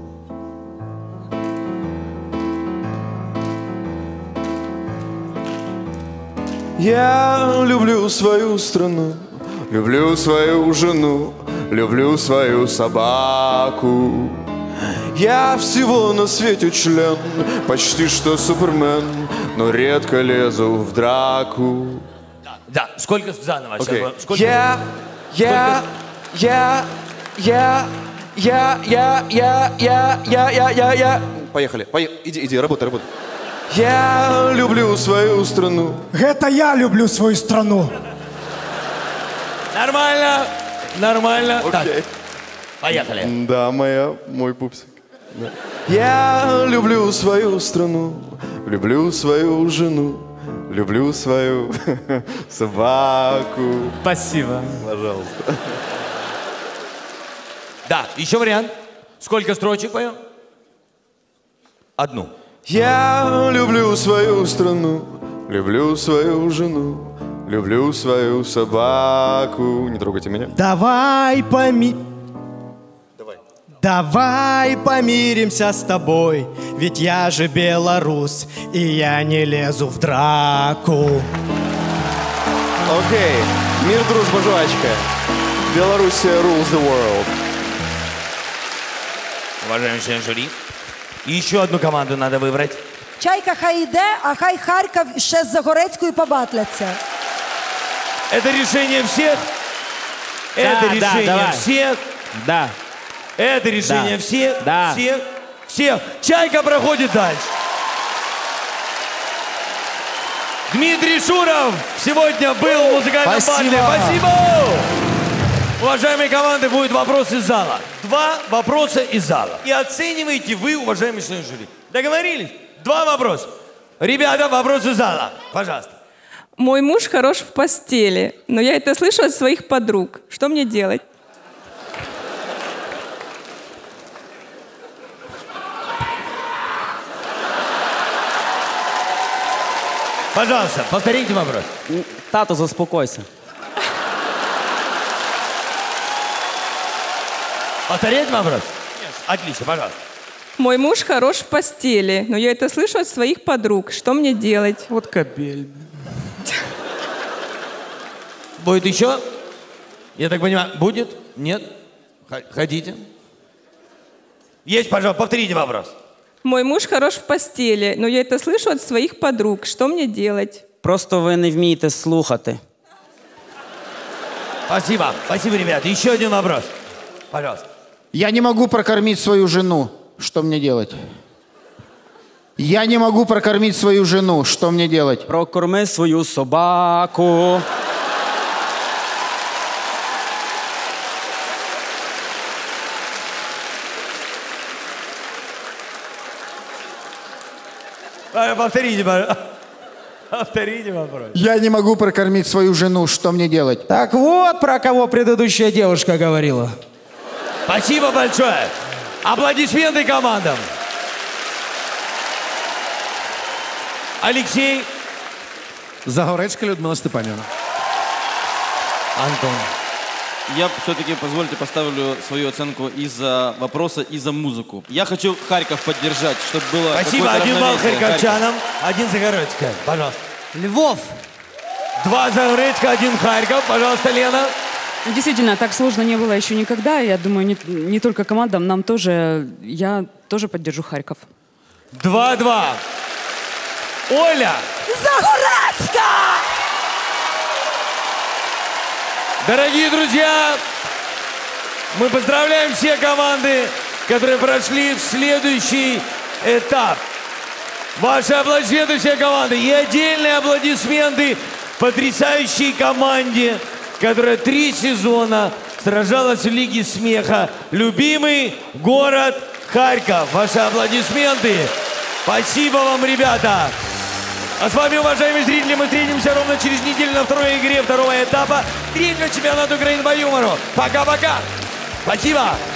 Я люблю свою страну, люблю свою жену, люблю свою собаку. Я всего на свете член, почти что супермен, но редко лезу в драку. Да, сколько заново? Окей. Сколько... Поехали, иди, работай. Я люблю свою страну. Это я люблю свою страну. Нормально, нормально. Окей. Так, поехали. Да, мой пупсик. Да. Я люблю свою страну, люблю свою жену, люблю свою собаку. Спасибо. Пожалуйста. Да, еще вариант. Сколько строчек поем? Одну. Я люблю свою страну, люблю свою жену, люблю свою собаку. Не трогайте меня. Давай помиримся с тобой, ведь я же белорус, и я не лезу в драку. Окей. Мир, дружба, жвачка. Белоруссия rules the world. Уважаемый член жюри. Еще одну команду надо выбрать. Чайка хай йде, а хай Харків ще з Загорецькою побатляться. Это решение всех? Это решение давай. всех? Да. Это решение Да. всех? Да. Всех? Всех. Чайка проходит дальше. Дмитрий Шуров сегодня был в музыкальном батле. Спасибо! Уважаемые команды, будут вопросы из зала. 2 вопроса из зала. И оцениваете вы, уважаемые члены жюри. Договорились? 2 вопроса. Ребята, вопросы из зала. Пожалуйста. Мой муж хорош в постели, но я это слышу от своих подруг. Что мне делать? Пожалуйста, повторите вопрос. Тато, заспокойся. Повторить вопрос? Отлично, пожалуйста. Мой муж хорош в постели, но я это слышу от своих подруг. Что мне делать? Вот кобель. Будет еще? Я так понимаю, будет? Нет? Хотите? Есть, пожалуйста, повторите вопрос. Мой муж хорош в постели, но я это слышу от своих подруг. Что мне делать? Просто ви не вмієте слухати. Спасибо. Спасибо, ребята. Еще один вопрос. Пожалуйста. Я не могу прокормить свою жену. Что мне делать? Я не могу прокормить свою жену. Что мне делать? Прокорми свою собаку. Повторите, пожалуйста. Повторите вопрос. Я не могу прокормить свою жену. Что мне делать? Так вот, про кого предыдущая девушка говорила. Спасибо большое. Аплодисменты командам. Алексей. Загорецкая Людмила Степанівна. Антон. Я все-таки, позвольте, поставлю свою оценку и за вопросы, и за музыку. Я хочу Харьков поддержать, чтобы было Спасибо. какое-то 1 балл равновесие. харьковчанам, 1 Загорецкая. Пожалуйста. Львов. 2 Загорецкая, 1 Харьков. Пожалуйста, Лена. Ну, действительно, так сложно не было еще никогда. Я думаю, не только командам, нам тоже. Я тоже поддержу Харьков. 2-2. Оля. Загорецкая! Дорогие друзья, мы поздравляем все команды, которые прошли в следующий этап. Ваши аплодисменты все команды. И отдельные аплодисменты потрясающей команде, которая 3 сезона сражалась в Лиге смеха. Любимый город Харьков. Ваши аплодисменты. Спасибо вам, ребята. А с вами, уважаемые зрители, мы встретимся ровно через неделю на второй игре второго этапа 3-го чемпионата Украины по юмору. Пока-пока. Спасибо.